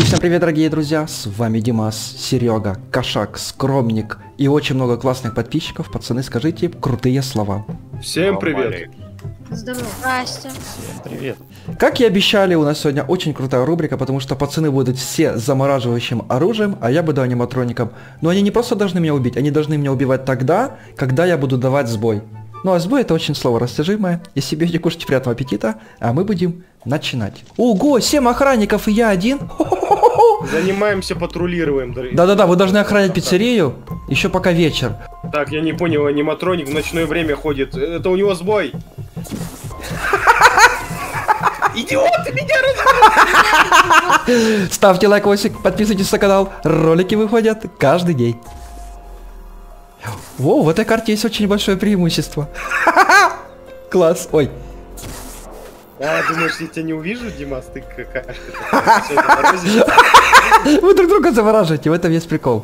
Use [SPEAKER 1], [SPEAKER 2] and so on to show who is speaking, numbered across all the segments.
[SPEAKER 1] Всем привет, дорогие друзья, с вами Димас, Серега, Кошак, Скромник и очень много классных подписчиков. Пацаны, скажите крутые слова.
[SPEAKER 2] Всем привет.
[SPEAKER 3] Здорово. Здрасте.
[SPEAKER 4] Всем привет.
[SPEAKER 1] Как и обещали, у нас сегодня очень крутая рубрика, потому что пацаны будут все замораживающим оружием, а я буду аниматроником. Но они не просто должны меня убить, они должны меня убивать тогда, когда я буду давать сбой. Ну а сбой это очень слово растяжимое. Если будете кушать, приятного аппетита, а мы будем начинать. Ого, 7 охранников и я один.
[SPEAKER 2] Занимаемся патрулированием, дорогие.
[SPEAKER 1] Да-да-да, вы должны охранять пиццерию, еще пока вечер.
[SPEAKER 2] Так, я не понял, аниматроник в ночное время ходит. Это у него сбой. Идиоты, меня разъебали!
[SPEAKER 1] Ставьте лайкосик, подписывайтесь на канал. Ролики выходят каждый день. Во, в этой карте есть очень большое преимущество. Класс, ой.
[SPEAKER 2] А, думаешь, я тебя не увижу, Димас? Ты какая?
[SPEAKER 1] Вы друг друга завораживаете, в этом есть прикол.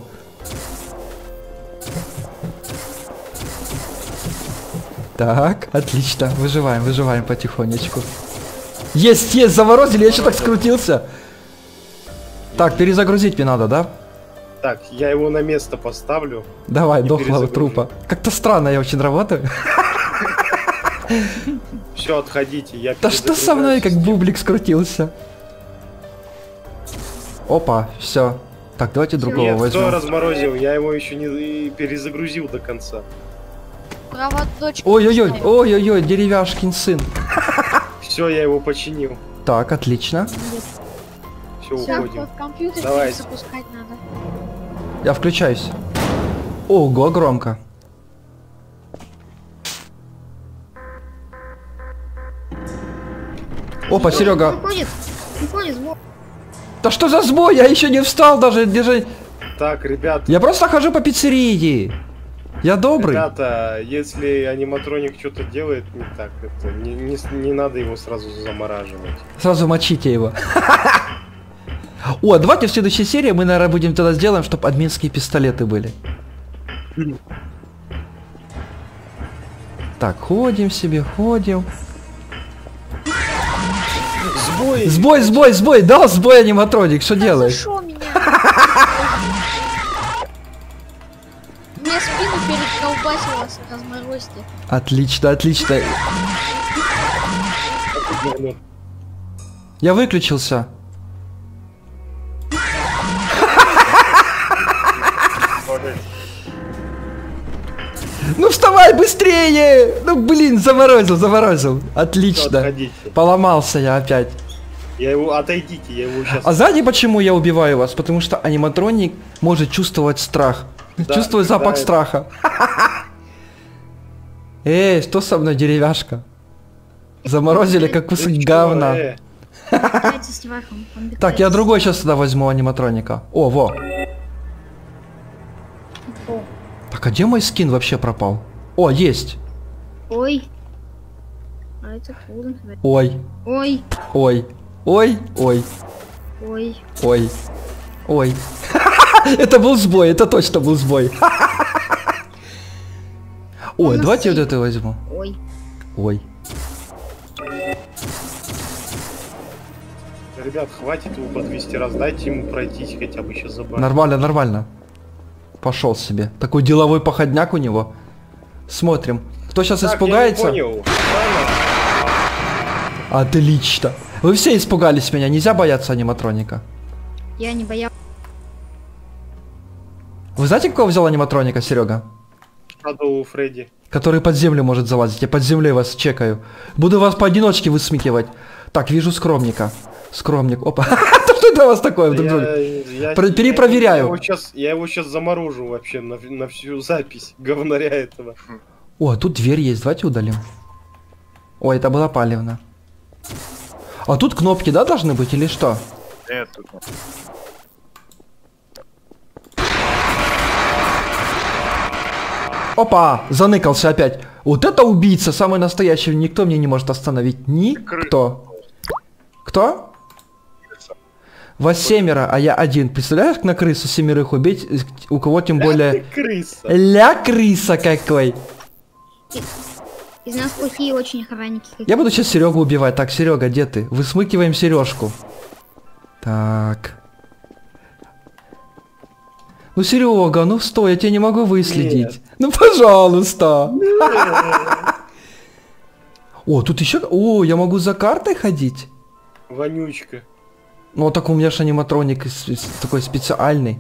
[SPEAKER 1] Так, отлично, выживаем потихонечку. Есть, заморозили, я еще так скрутился. Так, перезагрузить мне надо, да?
[SPEAKER 2] Так, я его на место поставлю.
[SPEAKER 1] Давай, дохлого трупа. Как-то странно я очень работаю.
[SPEAKER 2] Все, отходите, я
[SPEAKER 1] Да что со мной, как бублик скрутился? Опа, все. Так, давайте другого
[SPEAKER 2] Нет, кто
[SPEAKER 1] возьмем.
[SPEAKER 2] разморозил? Я его еще не перезагрузил до конца.
[SPEAKER 3] Проводочек.
[SPEAKER 1] Ой-ой-ой, деревяшкин сын.
[SPEAKER 2] Все, я его починил.
[SPEAKER 1] Так, отлично.
[SPEAKER 2] Все,
[SPEAKER 3] Все,
[SPEAKER 2] уходим.
[SPEAKER 3] в компьютер
[SPEAKER 2] Давайте.
[SPEAKER 3] запускать надо.
[SPEAKER 1] Я включаюсь. Ого, громко. Опа, Серега.
[SPEAKER 3] Уходит сбой.
[SPEAKER 1] Да что за сбой? Я еще не встал даже. Держи.
[SPEAKER 2] Так, ребят.
[SPEAKER 1] Я просто хожу по пиццерии. Я добрый.
[SPEAKER 2] Ребята, если аниматроник что-то делает не так, это не надо его сразу замораживать.
[SPEAKER 1] Сразу мочите его. О, давайте в следующей серии мы, наверное, будем тогда сделаем, чтобы админские пистолеты были. Так, ходим себе, ходим. Сбой! Дал сбой аниматроник, что делаешь?
[SPEAKER 3] Зашел меня. Мне спину переколбасило с разморозьте.
[SPEAKER 1] Отлично. Я выключился. Ну вставай быстрее! Ну блин, заморозил. Отлично.
[SPEAKER 2] Отходите.
[SPEAKER 1] Поломался я опять.
[SPEAKER 2] Я его, отойдите, я его сейчас...
[SPEAKER 1] А знаете почему я убиваю вас? Потому что аниматроник может чувствовать страх.
[SPEAKER 2] Да,
[SPEAKER 1] Чувствует запах
[SPEAKER 2] да,
[SPEAKER 1] страха. Эй, что со мной, деревяшка? Заморозили как кусок говна.
[SPEAKER 3] Питается страхом. Он
[SPEAKER 1] Так, я
[SPEAKER 3] питается.
[SPEAKER 1] другой сейчас сюда возьму аниматроника. О, во.
[SPEAKER 3] О.
[SPEAKER 1] Так, а где мой скин вообще пропал? О, есть.
[SPEAKER 3] Ой. А это круто.
[SPEAKER 1] Ой. Ой. Это был сбой, это точно был сбой. Ой, давайте вот это возьму. Ой.
[SPEAKER 2] Ребят, хватит его по 200 раз, дайте ему пройтись хотя бы сейчас забрать.
[SPEAKER 1] Нормально. Пошел себе. Такой деловой походняк у него. Смотрим. Кто сейчас
[SPEAKER 2] Так,
[SPEAKER 1] испугается?
[SPEAKER 2] я не понял.
[SPEAKER 1] Отлично. Вы все испугались меня. Нельзя бояться аниматроника.
[SPEAKER 3] Я не боялся.
[SPEAKER 1] Вы знаете, какого взял аниматроника, Серега?
[SPEAKER 2] Shadow Фредди.
[SPEAKER 1] Который под землю может залазить. Я под землей вас чекаю. Буду вас поодиночке высмеивать. Так, вижу скромника. Скромник. Опа. Что это у вас такое? Перепроверяю.
[SPEAKER 2] Я его сейчас заморожу вообще на всю запись говнаря этого.
[SPEAKER 1] О, тут дверь есть. Давайте удалим. Ой, это была палевна. А тут кнопки, да, должны быть или что?
[SPEAKER 4] Нет, тут нет.
[SPEAKER 1] Опа, заныкался опять. Вот это убийца, самый настоящий. Никто мне не может остановить. Никто. Кто? Вас 7, а я один. Представляешь, на крысу 7 убить? У кого тем более...
[SPEAKER 2] Крыса.
[SPEAKER 1] Ля крыса какой.
[SPEAKER 3] Из нас плохие очень охранники.
[SPEAKER 1] Я буду сейчас Серегу убивать. Так, Серега, где ты? Высмыкиваем сережку. Так. Ну, Серега, ну стой, я тебя не могу выследить. Ну, пожалуйста. О, тут еще... О, я могу за картой ходить?
[SPEAKER 2] Вонючка.
[SPEAKER 1] Ну, так у меня же аниматроник такой специальный.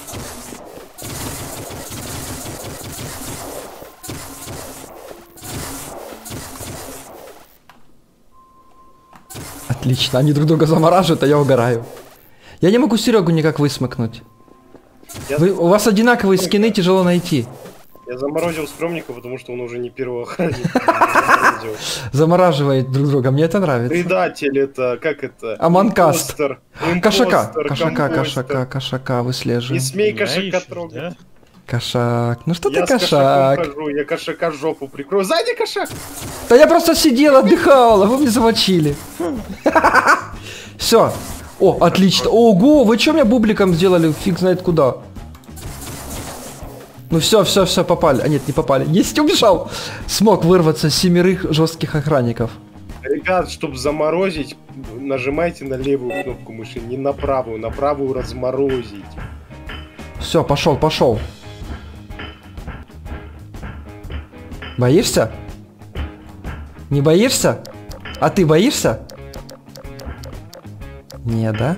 [SPEAKER 1] Отлично, они друг друга замораживают, а я угораю. Я не могу Серегу никак высмыкнуть. У вас одинаковые скины, тяжело найти.
[SPEAKER 2] Я заморозил скромника, потому что он уже не первого охранника.
[SPEAKER 1] Замораживает друг друга, мне это нравится.
[SPEAKER 2] Предатель это, как это?
[SPEAKER 1] Аманкаст.
[SPEAKER 2] Импостер,
[SPEAKER 1] Кошака выслеживаю.
[SPEAKER 2] Не смей
[SPEAKER 4] Знаешь,
[SPEAKER 2] кошака
[SPEAKER 4] да?
[SPEAKER 2] трогать.
[SPEAKER 1] Кошак, ну что ты
[SPEAKER 2] Я с кошаком
[SPEAKER 1] кошак?
[SPEAKER 2] хожу, я кошака жопу прикрою. Сзади кошак!
[SPEAKER 1] Да я просто сидел, отдыхал, а вы мне замочили. Все. О, отлично. Ого, вы что меня бубликом сделали? Фиг знает куда. Ну все, попали. А нет, не попали. Есть, убежал. Смог вырваться с 7 жестких охранников.
[SPEAKER 2] Ребят, чтобы заморозить, нажимайте на левую кнопку мыши, не на правую разморозить.
[SPEAKER 1] Все, пошел. Боишься? Не боишься? А ты боишься? Не, да?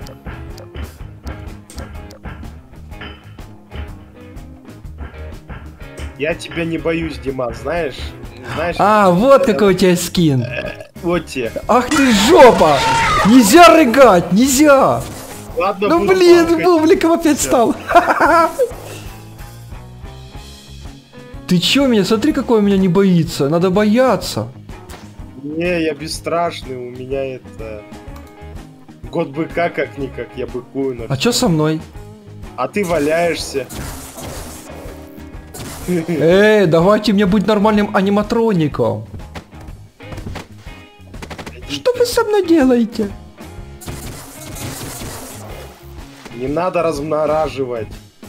[SPEAKER 2] Я тебя не боюсь, Диман, знаешь?
[SPEAKER 1] А, вот какой у тебя скин.
[SPEAKER 2] Вот те.
[SPEAKER 1] Ах ты жопа! Нельзя рыгать, нельзя!
[SPEAKER 2] Ладно,
[SPEAKER 1] Ну
[SPEAKER 2] буду
[SPEAKER 1] блин,
[SPEAKER 2] палкать.
[SPEAKER 1] бубликом опять стал. Ты чё меня? Смотри, какой у меня не боится. Надо бояться.
[SPEAKER 2] Не, я бесстрашный, у меня это... Год быка как-никак, я быкую.
[SPEAKER 1] А чё со мной?
[SPEAKER 2] А ты валяешься.
[SPEAKER 1] Эй, давайте мне быть нормальным аниматроником. Что вы со мной делаете?
[SPEAKER 2] Не надо размораживать.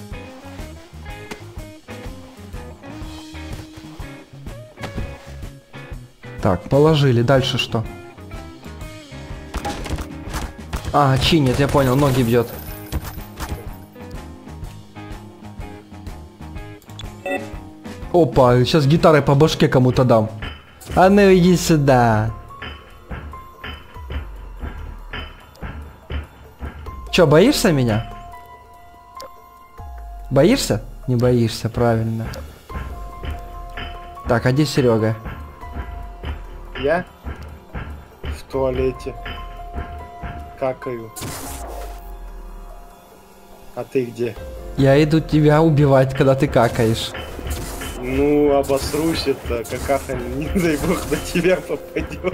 [SPEAKER 1] Так, положили. Дальше что? А, чинит, я понял, ноги бьет. Опа, сейчас гитарой по башке кому-то дам. А ну иди сюда. Чё, боишься меня? Боишься? Не боишься, правильно. Так, а где Серега?
[SPEAKER 2] Я в туалете какаю. А ты где?
[SPEAKER 1] Я иду тебя убивать, когда ты какаешь.
[SPEAKER 2] Ну, обосрусь это, какаха, не дай бог, на тебя попадет.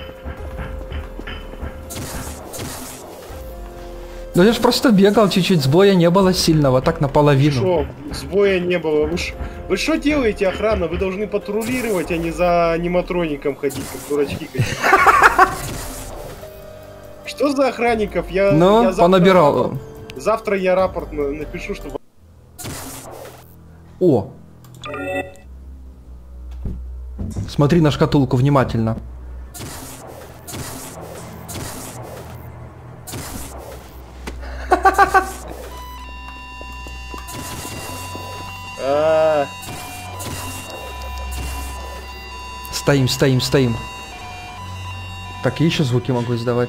[SPEAKER 1] Ну я ж просто бегал чуть-чуть, сбоя не было сильного, так наполовину.
[SPEAKER 2] Шо, сбоя не было. Вы что делаете, охрана? Вы должны патрулировать, а не за аниматроником ходить, как дурачки какие-то. Что за охранников? Я завтра
[SPEAKER 1] понабирал.
[SPEAKER 2] Завтра я рапорт напишу, чтобы...
[SPEAKER 1] О! Смотри на шкатулку внимательно. Стоим. Так, я еще звуки могу издавать.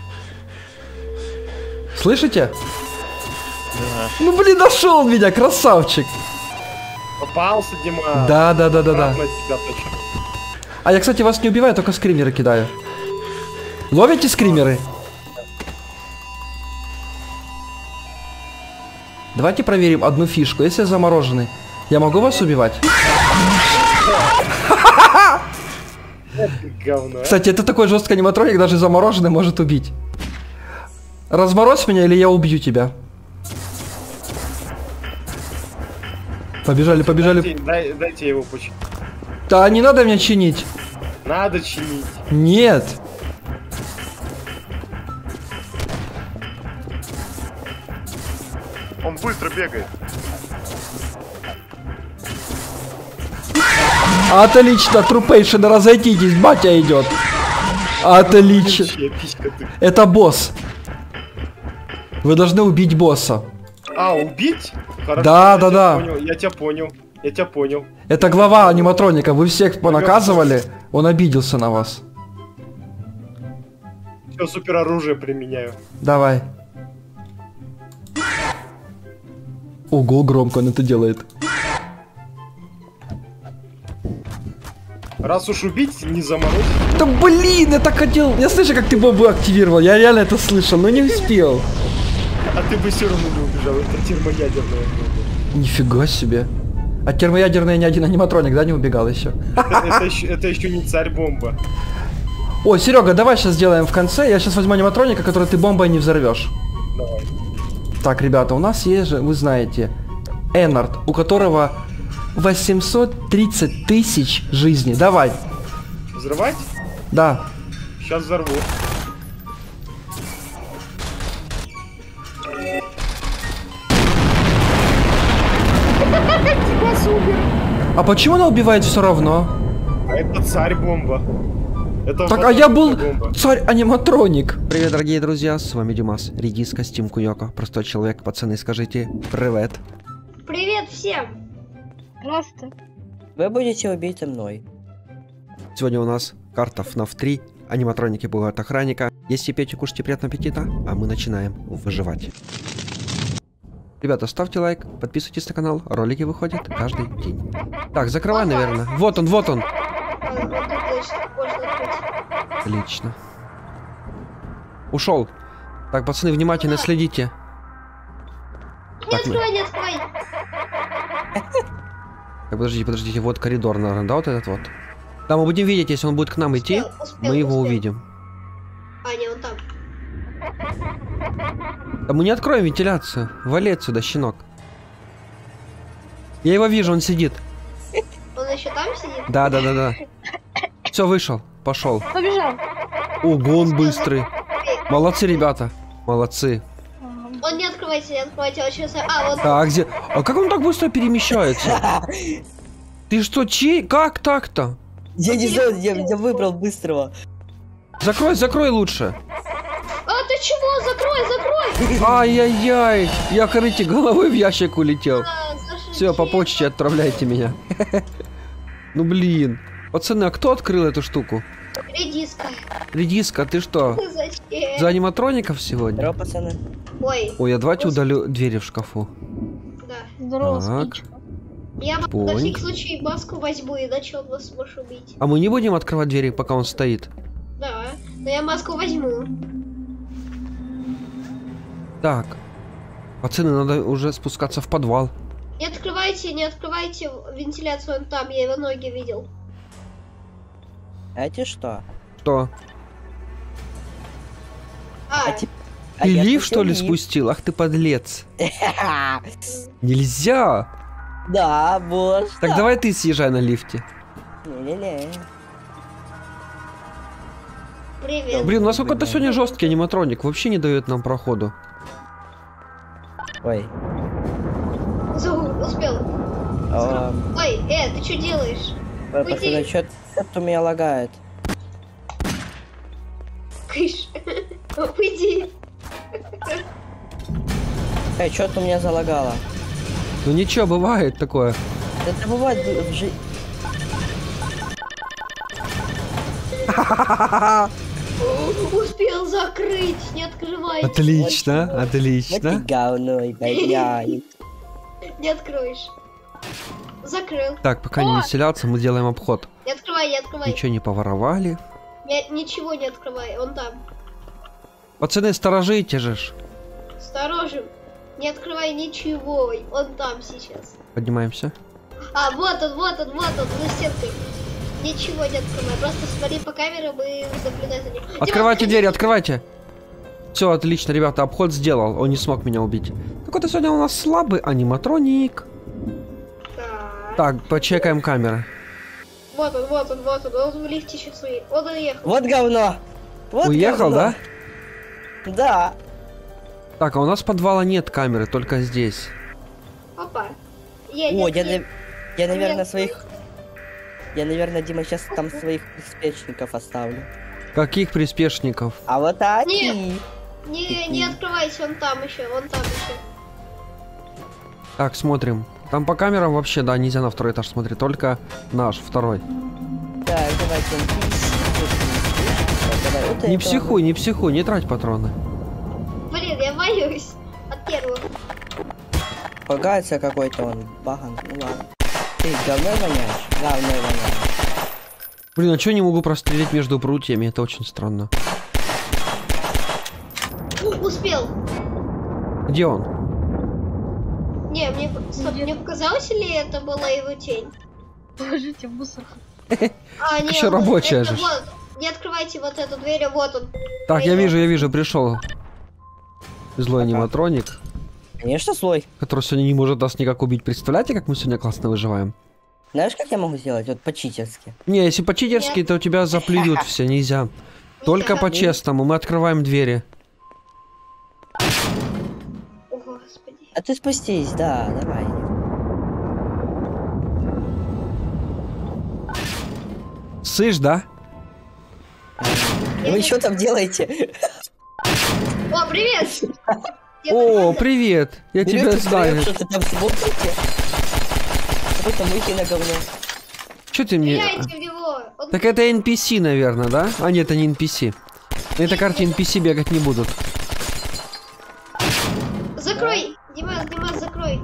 [SPEAKER 1] Слышите?
[SPEAKER 4] Да.
[SPEAKER 1] Ну блин, нашел меня, красавчик.
[SPEAKER 2] Попался, Дима.
[SPEAKER 1] Да.
[SPEAKER 2] На тебя точно.
[SPEAKER 1] А я, кстати, вас не убиваю, только скримеры кидаю. Ловите скримеры? Давайте проверим одну фишку. Если я замороженный, я могу вас убивать?
[SPEAKER 2] Говно.
[SPEAKER 1] Кстати, это такой жесткий аниматроник, даже замороженный может убить. Разморозь меня, или я убью тебя. Побежали.
[SPEAKER 2] Дайте его починить.
[SPEAKER 1] Да, не надо меня чинить.
[SPEAKER 2] Надо чинить.
[SPEAKER 1] Нет.
[SPEAKER 4] Он быстро бегает.
[SPEAKER 1] Отлично, трупейшины, разойдитесь, батя идет. Отлично.
[SPEAKER 2] Вообще, писька ты.
[SPEAKER 1] Это босс. Вы должны убить босса.
[SPEAKER 2] А, убить? Хорошо,
[SPEAKER 1] Да,
[SPEAKER 2] я
[SPEAKER 1] да,
[SPEAKER 2] тебя
[SPEAKER 1] да.
[SPEAKER 2] понял, я тебя понял. Я тебя понял.
[SPEAKER 1] Это глава аниматроника, вы всех понаказывали, он обиделся на вас.
[SPEAKER 2] Все, супер оружие применяю.
[SPEAKER 1] Давай. Ого, громко он это делает.
[SPEAKER 2] Раз уж убить, не заморозить.
[SPEAKER 1] Да блин, я так хотел. Я слышу, как ты бомбу активировал. Я реально это слышал, но не успел.
[SPEAKER 2] А ты бы все равно не убежал, это термоядерное бомба.
[SPEAKER 1] Нифига себе. А термоядерный ни один аниматроник, да, не убегал еще?
[SPEAKER 2] Это еще не царь-бомба.
[SPEAKER 1] Ой, Серега, давай сейчас сделаем в конце. Я сейчас возьму аниматроника, который ты бомбой не взорвешь.
[SPEAKER 2] Давай.
[SPEAKER 1] Так, ребята, у нас есть же, вы знаете, Эннард, у которого 830 тысяч жизней. Давай.
[SPEAKER 2] Взрывать?
[SPEAKER 1] Да.
[SPEAKER 2] Сейчас взорву. Типа супер.
[SPEAKER 1] А почему она убивает все равно?
[SPEAKER 2] А это царь-бомба. Это
[SPEAKER 1] Так, а я был
[SPEAKER 2] бомба.
[SPEAKER 1] царь-аниматроник. Привет, дорогие друзья, с вами Димас, редиска, Steam Куёко, простой человек, пацаны, скажите привет.
[SPEAKER 3] Привет всем!
[SPEAKER 5] Здравствуйте.
[SPEAKER 6] Вы будете убиты мной.
[SPEAKER 1] Сегодня у нас карта FNAF 3, аниматроники бывают охранника. Если пейте, кушайте, приятного аппетита, а мы начинаем выживать. Ребята, ставьте лайк, подписывайтесь на канал, ролики выходят каждый день. Так, закрывай, наверное. Вот он, вот он. Отлично. Ушел. Так, пацаны, внимательно следите.
[SPEAKER 3] Не
[SPEAKER 1] Так,
[SPEAKER 3] открывай, не открывай!
[SPEAKER 1] Так, подождите, вот коридор, наверное, да, вот этот вот. Да, мы будем видеть, если он будет к нам идти, мы его увидим.
[SPEAKER 3] А, не, он там.
[SPEAKER 1] Да мы не откроем вентиляцию. Вали отсюда, щенок. Я его вижу, он сидит.
[SPEAKER 3] Он еще там сидит?
[SPEAKER 1] Да. Все, вышел, пошел.
[SPEAKER 5] Побежал.
[SPEAKER 1] Ого, он быстрый. Молодцы, ребята. Молодцы.
[SPEAKER 3] Он не открывайте, он сейчас... А, вот.
[SPEAKER 1] Так, где... А как он так быстро перемещается? Ты что, чей? Как так-то?
[SPEAKER 6] Я не знаю, я выбрал быстрого.
[SPEAKER 1] Закрой лучше.
[SPEAKER 3] А, ты чего? Закрой!
[SPEAKER 1] Ай-яй-яй. Я, короче, головой в ящик улетел. Все, по почте отправляйте меня. Ну блин. Пацаны, а кто открыл эту штуку?
[SPEAKER 3] Редиска.
[SPEAKER 1] Редиска, ты что?
[SPEAKER 3] Зачем?
[SPEAKER 1] За аниматроников сегодня?
[SPEAKER 6] Здорово, пацаны.
[SPEAKER 3] Ой,
[SPEAKER 1] Ой, я давайте удалю двери в шкафу.
[SPEAKER 3] да.
[SPEAKER 5] Здорово,
[SPEAKER 1] Так.
[SPEAKER 5] спичка.
[SPEAKER 3] Я на
[SPEAKER 1] Понь.
[SPEAKER 3] всякий случай маску возьму, иначе он вас может убить.
[SPEAKER 1] А мы не будем открывать двери, пока он стоит?
[SPEAKER 3] Да, но я маску возьму.
[SPEAKER 1] Так. Пацаны, надо уже спускаться в подвал.
[SPEAKER 3] Не открывайте вентиляцию, он там, я его ноги видел.
[SPEAKER 6] Знаете что?
[SPEAKER 1] Что?
[SPEAKER 3] А,
[SPEAKER 1] Ты
[SPEAKER 6] я
[SPEAKER 1] лифт, что ли,
[SPEAKER 6] спустил лифт.
[SPEAKER 1] спустил? Ах ты подлец. Нельзя.
[SPEAKER 6] Да, вот.
[SPEAKER 1] Так давай ты съезжай на лифте.
[SPEAKER 6] Не-не-не.
[SPEAKER 3] привет.
[SPEAKER 1] Блин, насколько это сегодня жесткий аниматроник. Вообще не дает нам проходу.
[SPEAKER 6] Ой.
[SPEAKER 3] Успел. Ой, ты что делаешь?
[SPEAKER 6] Пацаны, что-то у меня лагает.
[SPEAKER 3] Кыш. Уйди.
[SPEAKER 6] Эй, что-то у меня залагало.
[SPEAKER 1] Ну ничего, бывает такое.
[SPEAKER 6] Это бывает в жизни.
[SPEAKER 3] Успел закрыть, не открывайте.
[SPEAKER 1] Отлично,
[SPEAKER 6] Вот
[SPEAKER 1] отлично.
[SPEAKER 6] ты говно, блядь.
[SPEAKER 3] Не откроешь. Закрыл.
[SPEAKER 1] Так, пока не веселятся, мы делаем обход.
[SPEAKER 3] Не открывай, не открывай.
[SPEAKER 1] Ничего не поворовали.
[SPEAKER 3] Ничего не открывай, он там.
[SPEAKER 1] Пацаны, сторожите же ж.
[SPEAKER 3] Осторожен. Не открывай ничего, он там сейчас.
[SPEAKER 1] Поднимаемся.
[SPEAKER 3] А, вот он, за стенкой. Ничего не открывай, просто смотри по камерам и наблюдай за ним.
[SPEAKER 1] Открывайте
[SPEAKER 3] Дима,
[SPEAKER 1] двери, открывайте. Все, отлично, ребята, обход сделал. Он не смог меня убить. Так вот, сегодня у нас слабый аниматроник.
[SPEAKER 3] Так.
[SPEAKER 1] Так, почекаем камеры.
[SPEAKER 3] Вот он в лифте сейчас он уехал.
[SPEAKER 6] Вот говно. Вот
[SPEAKER 1] Уехал,
[SPEAKER 6] говно.
[SPEAKER 1] да?
[SPEAKER 6] Да.
[SPEAKER 1] Так, а у нас подвала нет камеры, только здесь.
[SPEAKER 3] Опа.
[SPEAKER 6] О, я, наверное, своих... Я, наверное, Дима, сейчас там своих приспешников оставлю.
[SPEAKER 1] Каких приспешников?
[SPEAKER 6] А вот такие.
[SPEAKER 3] Не открывайся, он там еще.
[SPEAKER 5] Так, смотрим. Там по камерам вообще, да, нельзя на второй этаж смотреть, только наш, второй.
[SPEAKER 6] Так, давайте. Давай, вот
[SPEAKER 5] Не
[SPEAKER 6] это
[SPEAKER 5] психуй, не психуй, не трать патроны.
[SPEAKER 3] Блин, я боюсь. От первого.
[SPEAKER 6] Пугается какой-то он, баган, ну ладно. Ты говной воняешь? Говной воняешь.
[SPEAKER 5] Блин, а чё я не могу прострелить между прутьями? Это очень странно.
[SPEAKER 3] Успел.
[SPEAKER 5] Где он?
[SPEAKER 3] Не, мне показалось, или это была его тень?
[SPEAKER 7] Положите в мусорку.
[SPEAKER 3] А, не,
[SPEAKER 5] Ещё
[SPEAKER 3] вот
[SPEAKER 5] рабочая
[SPEAKER 3] это
[SPEAKER 5] же.
[SPEAKER 3] вот. Не открывайте вот эту дверь, а вот он.
[SPEAKER 5] Так, я вижу, пришел. Злой
[SPEAKER 6] Ага.
[SPEAKER 5] аниматроник,
[SPEAKER 6] Конечно, слой.
[SPEAKER 5] который сегодня не может нас никак убить. Представляете, как мы сегодня классно выживаем?
[SPEAKER 6] Знаешь, как я могу сделать? Вот по-читерски.
[SPEAKER 5] Не, если по-читерски, то тебя заплюют все, нельзя. Только
[SPEAKER 3] Нельзя.
[SPEAKER 5] по-честному, мы открываем двери.
[SPEAKER 3] О, господи.
[SPEAKER 6] А ты спустись, да, давай.
[SPEAKER 5] Слышь, да?
[SPEAKER 6] Вы что там делаете?
[SPEAKER 3] О, привет!
[SPEAKER 5] О, привет! Я тебя
[SPEAKER 6] Берете
[SPEAKER 5] знаю.
[SPEAKER 6] втроём, что-то там смотрите? Какой-то мухи на говне.
[SPEAKER 5] Че ты мне...
[SPEAKER 3] Стреляйте в него! Он-
[SPEAKER 5] Так это NPC, наверное, да? А нет, это не NPC. На этой карте NPC бегать не будут.
[SPEAKER 3] Закрой! Димас, закрой!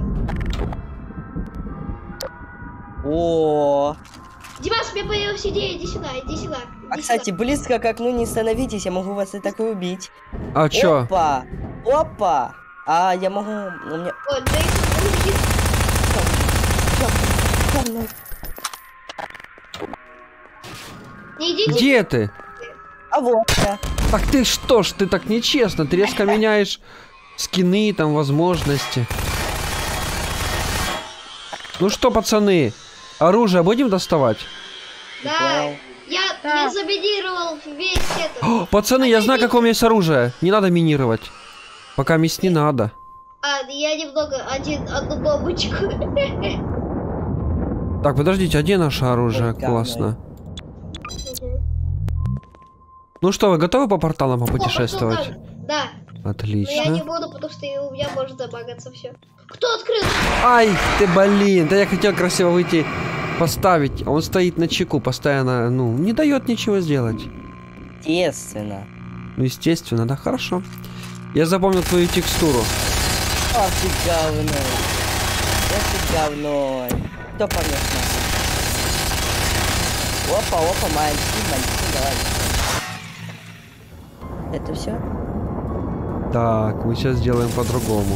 [SPEAKER 6] О,
[SPEAKER 3] Димас, у меня появилась идея, иди сюда, иди сюда.
[SPEAKER 6] а кстати, близко к окну не становитесь, я могу вас и так и убить.
[SPEAKER 5] А чё?
[SPEAKER 6] Опа, опа. А я могу, у меня.
[SPEAKER 3] О, Джейсон, не идите.
[SPEAKER 5] Где ты?
[SPEAKER 6] А вот я.
[SPEAKER 5] Так ты что ж, ты так нечестно, ты резко меняешь скины, там, возможности. Ну что, пацаны, оружие будем доставать?
[SPEAKER 3] Да, я заминировал весь этот.
[SPEAKER 5] О, пацаны, я знаю, какое у меня есть оружие. Не надо минировать. Пока месть не надо.
[SPEAKER 3] А, я немного, одну бомбочку.
[SPEAKER 5] Так, подождите, а где наше оружие?
[SPEAKER 6] Ой, говно.
[SPEAKER 5] Классно. Ну что, вы готовы по порталам
[SPEAKER 3] О,
[SPEAKER 5] попутешествовать?
[SPEAKER 3] пошел там. Да, но я не
[SPEAKER 5] Отлично.
[SPEAKER 3] буду, потому что у меня может забагаться все. Кто открыл?
[SPEAKER 5] Ай, ты блин, да я хотел красиво выйти поставить, а он стоит на чеку постоянно, ну, не дает ничего сделать.
[SPEAKER 6] Естественно.
[SPEAKER 5] Ну, естественно, да, хорошо. Я запомнил твою текстуру.
[SPEAKER 6] Ах ты говной. Ах ты говной. Кто помнит нас? Опа, мальчик, давай. Это все?
[SPEAKER 5] Так, мы сейчас сделаем по-другому.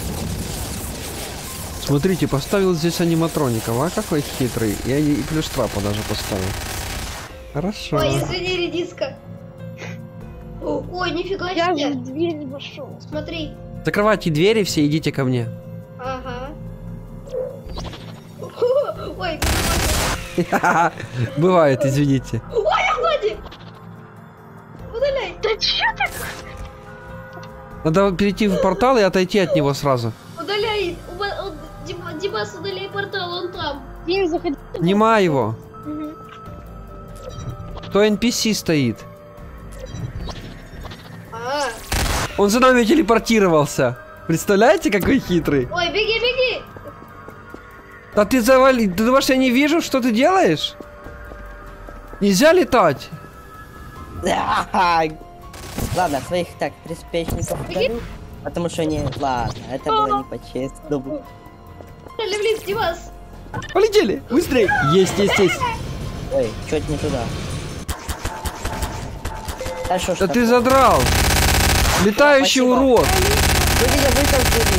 [SPEAKER 5] Смотрите, поставил здесь аниматроников, а какой хитрый. Я и плюс трапа даже поставил. Хорошо.
[SPEAKER 3] Ой, извини, редиска. Ой, нифига
[SPEAKER 7] Я
[SPEAKER 3] себе.
[SPEAKER 7] в дверь не вошел.
[SPEAKER 3] Смотри.
[SPEAKER 5] Закрывайте двери все, идите ко мне.
[SPEAKER 3] Ага. Ой,
[SPEAKER 5] Бывает, извините.
[SPEAKER 3] Ходи! Удаляй!
[SPEAKER 7] Да чё ты?
[SPEAKER 5] Надо перейти в портал и отойти от него сразу.
[SPEAKER 3] Удаляй! Димас, удаляй портал, он там.
[SPEAKER 7] День заходи.
[SPEAKER 5] Нема его.
[SPEAKER 7] Мгм.
[SPEAKER 5] То NPC стоит.
[SPEAKER 3] А,
[SPEAKER 5] Он за нами телепортировался. Представляете, какой хитрый?
[SPEAKER 3] ой, беги, беги!
[SPEAKER 5] Да ты завали... Ты думаешь, я не вижу, что ты делаешь? Нельзя летать.
[SPEAKER 6] Ладно, своих так приспешников удалю, потому что они... Ладно, это было не по-честному.
[SPEAKER 3] Блин, Димас!
[SPEAKER 5] Полетели, быстрее. Есть.
[SPEAKER 6] Ой, чё-то не туда. Да что ж
[SPEAKER 5] Да ты
[SPEAKER 6] такое?
[SPEAKER 5] задрал. Летающий
[SPEAKER 6] Спасибо.
[SPEAKER 5] урод.
[SPEAKER 6] Вы меня вытолкнули.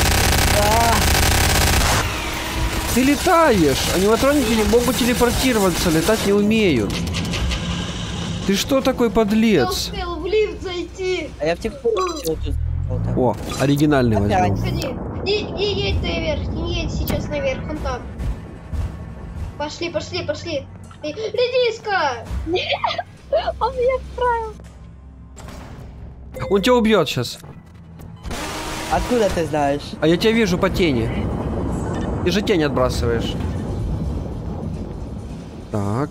[SPEAKER 5] Ты летаешь. Аниматроники не могут телепортироваться, летать не умеют. Ты что такой
[SPEAKER 3] Я
[SPEAKER 5] подлец?
[SPEAKER 3] успел в лифт зайти.
[SPEAKER 6] А я в текстуру вот тут. Вот так.
[SPEAKER 5] О, оригинальный
[SPEAKER 6] Опять.
[SPEAKER 5] возьмем.
[SPEAKER 3] Ходи. Не едь наверх, не едь сейчас наверх, он там. Пошли. Редиска!
[SPEAKER 7] Он меня вправил.
[SPEAKER 5] Он тебя убьет сейчас.
[SPEAKER 6] Откуда ты знаешь?
[SPEAKER 5] А я тебя вижу по тени. Ты же тень отбрасываешь. Так.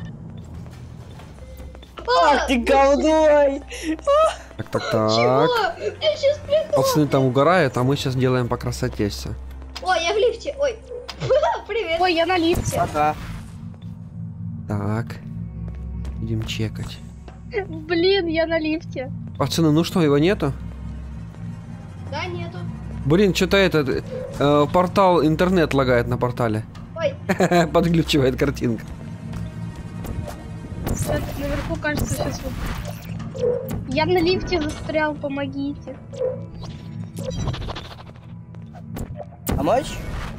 [SPEAKER 6] Ах ты говной!
[SPEAKER 5] Так.
[SPEAKER 3] Чего? Я сейчас придумал.
[SPEAKER 5] Пацаны там угорают, а мы сейчас делаем по красоте все.
[SPEAKER 3] О, я в лифте. лифте. Ой. Привет.
[SPEAKER 7] Ой, я на лифте.
[SPEAKER 6] Ага.
[SPEAKER 5] Так. Будем чекать.
[SPEAKER 7] Блин, я на лифте.
[SPEAKER 5] Пацаны, ну что, его нету?
[SPEAKER 3] Да, нету.
[SPEAKER 5] Блин, что-то этот портал, интернет лагает на портале.
[SPEAKER 3] Ой.
[SPEAKER 5] Подглючивает картинка.
[SPEAKER 7] Кстати, наверху, кажется, сейчас вот... Я на лифте застрял, помогите.
[SPEAKER 6] Помочь?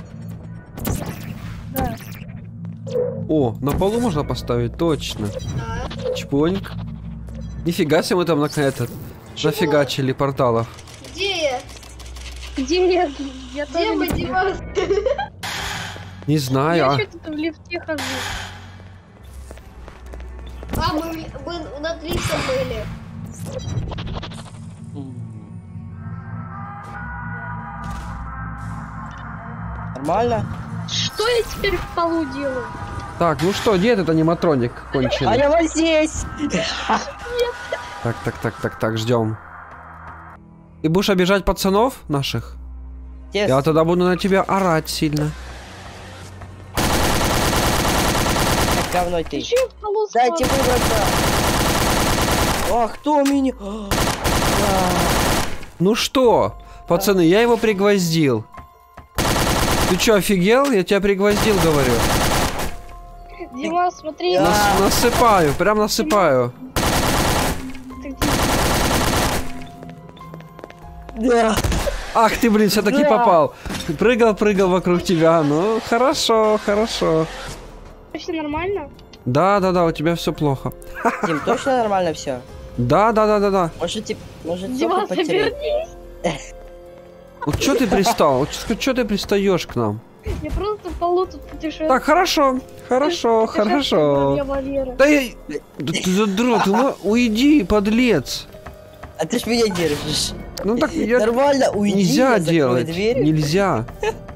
[SPEAKER 7] Да.
[SPEAKER 5] О, на полу можно поставить, точно.
[SPEAKER 3] Да.
[SPEAKER 5] Чпоньк. Нифига себе мы там на этот нафигачили порталов.
[SPEAKER 3] Где я?
[SPEAKER 7] Где я? Я
[SPEAKER 3] Где
[SPEAKER 7] тоже
[SPEAKER 3] мы,
[SPEAKER 7] не знаю.
[SPEAKER 3] Димас?
[SPEAKER 5] Не знаю.
[SPEAKER 7] Я
[SPEAKER 5] а-
[SPEAKER 7] что-то в лифте хожу.
[SPEAKER 3] А, мы над лифтом были.
[SPEAKER 6] Нормально?
[SPEAKER 7] Что я теперь в полу делаю?
[SPEAKER 5] Так, ну что, где этот аниматроник
[SPEAKER 6] А
[SPEAKER 5] конченый?
[SPEAKER 6] я вот здесь!
[SPEAKER 5] Так, ждем. Ты будешь обижать пацанов наших? Я тогда буду на тебя орать сильно.
[SPEAKER 6] Говно ты.
[SPEAKER 7] Че я в полу
[SPEAKER 6] Дайте
[SPEAKER 7] спала?
[SPEAKER 6] выбраться! Ах, кто меня?
[SPEAKER 5] Ну что, пацаны, я его пригвоздил. Ты чё, офигел? Я тебя пригвоздил, говорю.
[SPEAKER 7] Дима, смотри.
[SPEAKER 5] Насыпаю, прям насыпаю.
[SPEAKER 7] Ты где?
[SPEAKER 6] Да.
[SPEAKER 5] Ах ты, блин, все-таки
[SPEAKER 6] Да.
[SPEAKER 5] попал. Прыгал вокруг тебя. Ну, хорошо.
[SPEAKER 7] Все нормально?
[SPEAKER 5] Да, у тебя все плохо.
[SPEAKER 6] Дим, точно нормально все?
[SPEAKER 5] Да.
[SPEAKER 6] Может
[SPEAKER 7] Дима,
[SPEAKER 6] соку потерять?
[SPEAKER 7] вернись.
[SPEAKER 5] Вот что ты пристал? Что ты пристаешь к нам?
[SPEAKER 7] Я просто в полу тут путешествую.
[SPEAKER 5] Так, хорошо. Да я... Да ты задрот, уйди, подлец.
[SPEAKER 6] А ты ж меня держишь.
[SPEAKER 5] Ну так я...
[SPEAKER 6] Нормально, уйди,
[SPEAKER 5] Нельзя
[SPEAKER 6] я закрою
[SPEAKER 5] делать.
[SPEAKER 6] дверь.
[SPEAKER 5] Нельзя.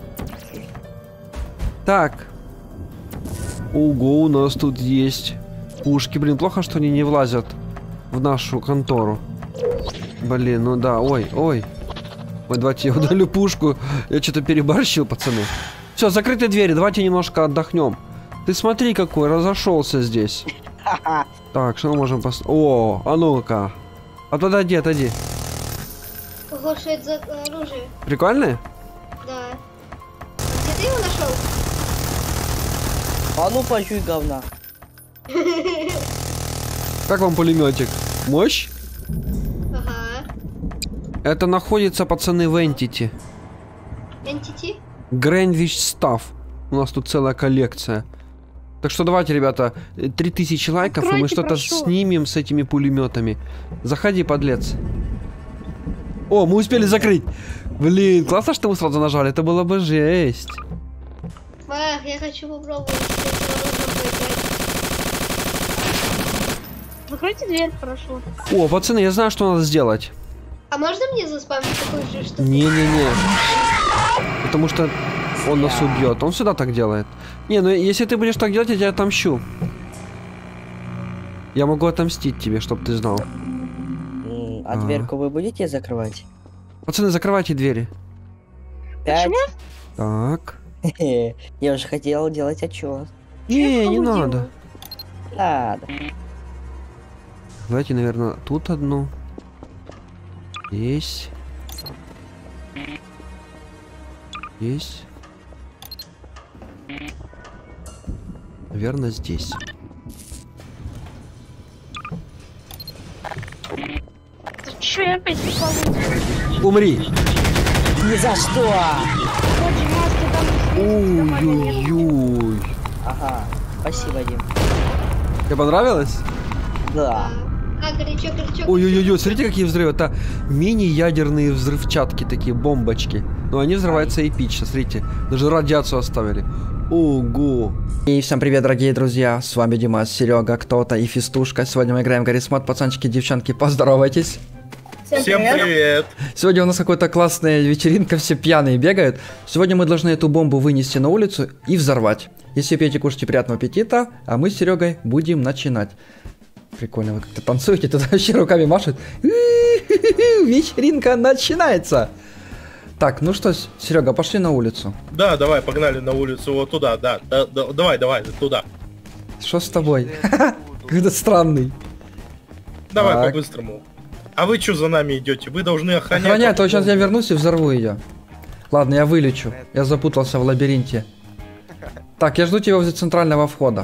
[SPEAKER 5] Так. Ого, у нас тут есть пушки. Блин, плохо, что они не влазят в нашу контору. Блин, ну да, ой. Ой, давайте я удалю пушку. Я что-то переборщил, пацаны. Все, закрыты двери, давайте немножко отдохнем. Ты смотри, какой разошелся здесь. Так, что мы можем поставить? О, а ну-ка. Отойди.
[SPEAKER 3] Ого, что это за оружие?
[SPEAKER 5] Прикольное?
[SPEAKER 3] Да. Где ты его нашел?
[SPEAKER 6] А ну пожуй говна.
[SPEAKER 5] Как вам пулеметик? Мощь?
[SPEAKER 3] Ага.
[SPEAKER 5] Это находится, пацаны, в Entity.
[SPEAKER 3] Entity?
[SPEAKER 5] Greenwich Stuff. У нас тут целая коллекция. Так что давайте, ребята, 3000 лайков, и мы
[SPEAKER 7] Откройте,
[SPEAKER 5] что-то
[SPEAKER 7] прошу.
[SPEAKER 5] снимем с этими пулеметами. Заходи, подлец. О, мы успели закрыть. Блин, классно, что мы сразу нажали. Это было бы жесть.
[SPEAKER 3] Ах, я хочу попробовать с этим оружием поиграть.
[SPEAKER 7] Закройте дверь, хорошо.
[SPEAKER 5] О, пацаны, я знаю, что надо сделать.
[SPEAKER 3] А можно мне заспамить такую же штуку?
[SPEAKER 5] Не-не-не. Потому что он нас убьет. Он всегда так делает. Не, ну если ты будешь так делать, я тебя отомщу. Я могу отомстить тебе, чтобы ты знал.
[SPEAKER 6] А дверку вы будете закрывать?
[SPEAKER 5] Пацаны, закрывайте двери.
[SPEAKER 6] 5.
[SPEAKER 7] Почему?
[SPEAKER 5] Так.
[SPEAKER 6] Я уже хотел делать отчет.
[SPEAKER 5] Не
[SPEAKER 7] полу
[SPEAKER 5] надо.
[SPEAKER 7] делаю?
[SPEAKER 6] Надо.
[SPEAKER 5] Давайте, наверное, тут одну. Здесь. Здесь. Наверное, здесь.
[SPEAKER 7] Ты чё, я опять не получу?
[SPEAKER 5] Умри!
[SPEAKER 6] Ни за что!
[SPEAKER 7] Вот, Димас, ты там...
[SPEAKER 5] Ой-ой-ой.
[SPEAKER 6] Ага. Спасибо, Дим.
[SPEAKER 5] Тебе понравилось?
[SPEAKER 6] Да.
[SPEAKER 3] А, горячо.
[SPEAKER 5] Ой-ой-ой, смотрите, какие взрывы. Это мини-ядерные взрывчатки, такие бомбочки. Но они взрываются эпично, смотрите. Даже радиацию оставили. Ого. И всем привет, дорогие друзья. С вами Димас, Серега, кто-то и Фистушка. Сегодня мы играем в Гаррис Мод. Пацанчики, девчонки, поздоровайтесь.
[SPEAKER 2] Всем привет!
[SPEAKER 1] Сегодня у нас какая-то классная вечеринка, все пьяные бегают. Сегодня мы должны эту бомбу вынести на улицу и взорвать. Если пьете, кушайте, приятного аппетита, а мы с Серегой будем начинать. Прикольно, вы как-то танцуете, тут вообще руками машет. Вечеринка начинается. Так, ну что, Серега, пошли на улицу.
[SPEAKER 2] Да, давай, погнали на улицу, вот туда, да, давай, туда.
[SPEAKER 1] Что с тобой? Какой-то странный.
[SPEAKER 2] Давай
[SPEAKER 1] Так.
[SPEAKER 2] по-быстрому. А вы что за нами идете? Вы должны охранять.
[SPEAKER 1] Охраняй, то сейчас я вернусь и взорву ее. Ладно, я вылечу. Я запутался в лабиринте. Так, я жду тебя возле центрального входа.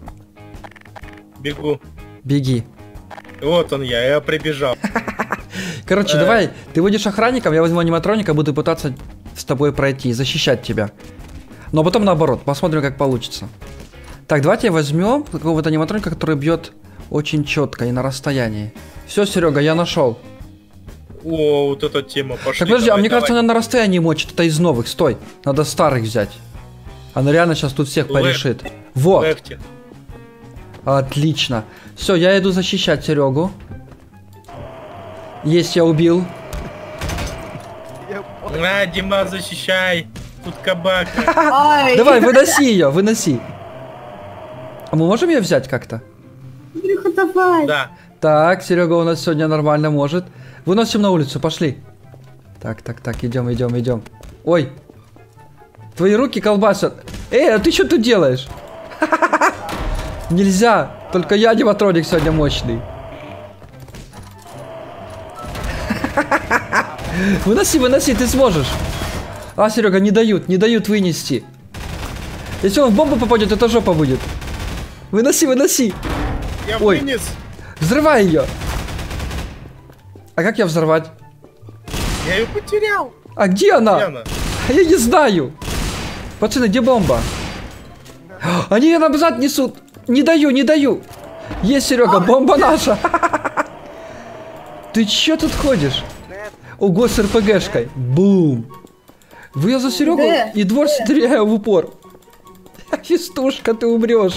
[SPEAKER 2] Бегу.
[SPEAKER 1] Беги.
[SPEAKER 2] Вот он я прибежал.
[SPEAKER 1] Короче, давай, ты будешь охранником, я возьму аниматроника, буду пытаться с тобой пройти, защищать тебя. Но потом наоборот, посмотрим, как получится. Так, давайте возьмем какого-то аниматроника, который бьет очень четко и на расстоянии. Все, Серега, я нашел.
[SPEAKER 2] О, вот эта тема, пошли.
[SPEAKER 1] Так подожди,
[SPEAKER 2] давай,
[SPEAKER 1] а мне
[SPEAKER 2] давай.
[SPEAKER 1] кажется, она на расстоянии мочит, это из новых, стой. Надо старых взять. Она реально сейчас тут всех порешит. Вот.
[SPEAKER 2] Лефти.
[SPEAKER 1] Отлично. Все, я иду защищать Серегу. Есть, я убил.
[SPEAKER 2] На, Дима, защищай. Тут кабак.
[SPEAKER 7] Ай,
[SPEAKER 1] Давай, выноси ее, выноси. А мы можем ее взять как-то?
[SPEAKER 7] Андрюха, давай.
[SPEAKER 2] Да.
[SPEAKER 1] Так, Серега у нас сегодня нормально может. Выносим на улицу, пошли. Так, идем. Ой. Твои руки колбасят. А ты что тут делаешь? Нельзя. Только я аниматроник сегодня мощный. Выноси, ты сможешь. А, Серега, не дают вынести. Если он в бомбу попадет, это жопа будет. Выноси.
[SPEAKER 2] Я
[SPEAKER 1] Ой.
[SPEAKER 2] вынес.
[SPEAKER 1] Взрывай ее. А как я взорвать?
[SPEAKER 2] Я ее потерял.
[SPEAKER 1] А где она?
[SPEAKER 2] Где она?
[SPEAKER 1] Я не знаю. Пацаны, где бомба? Они ее назад несут. Не даю. Есть, Серега, бомба наша. Ты че тут ходишь? Ого, с РПГшкой. Бум. Вы я за Серегу и двор стреляю в упор. Фистушка, ты умрешь.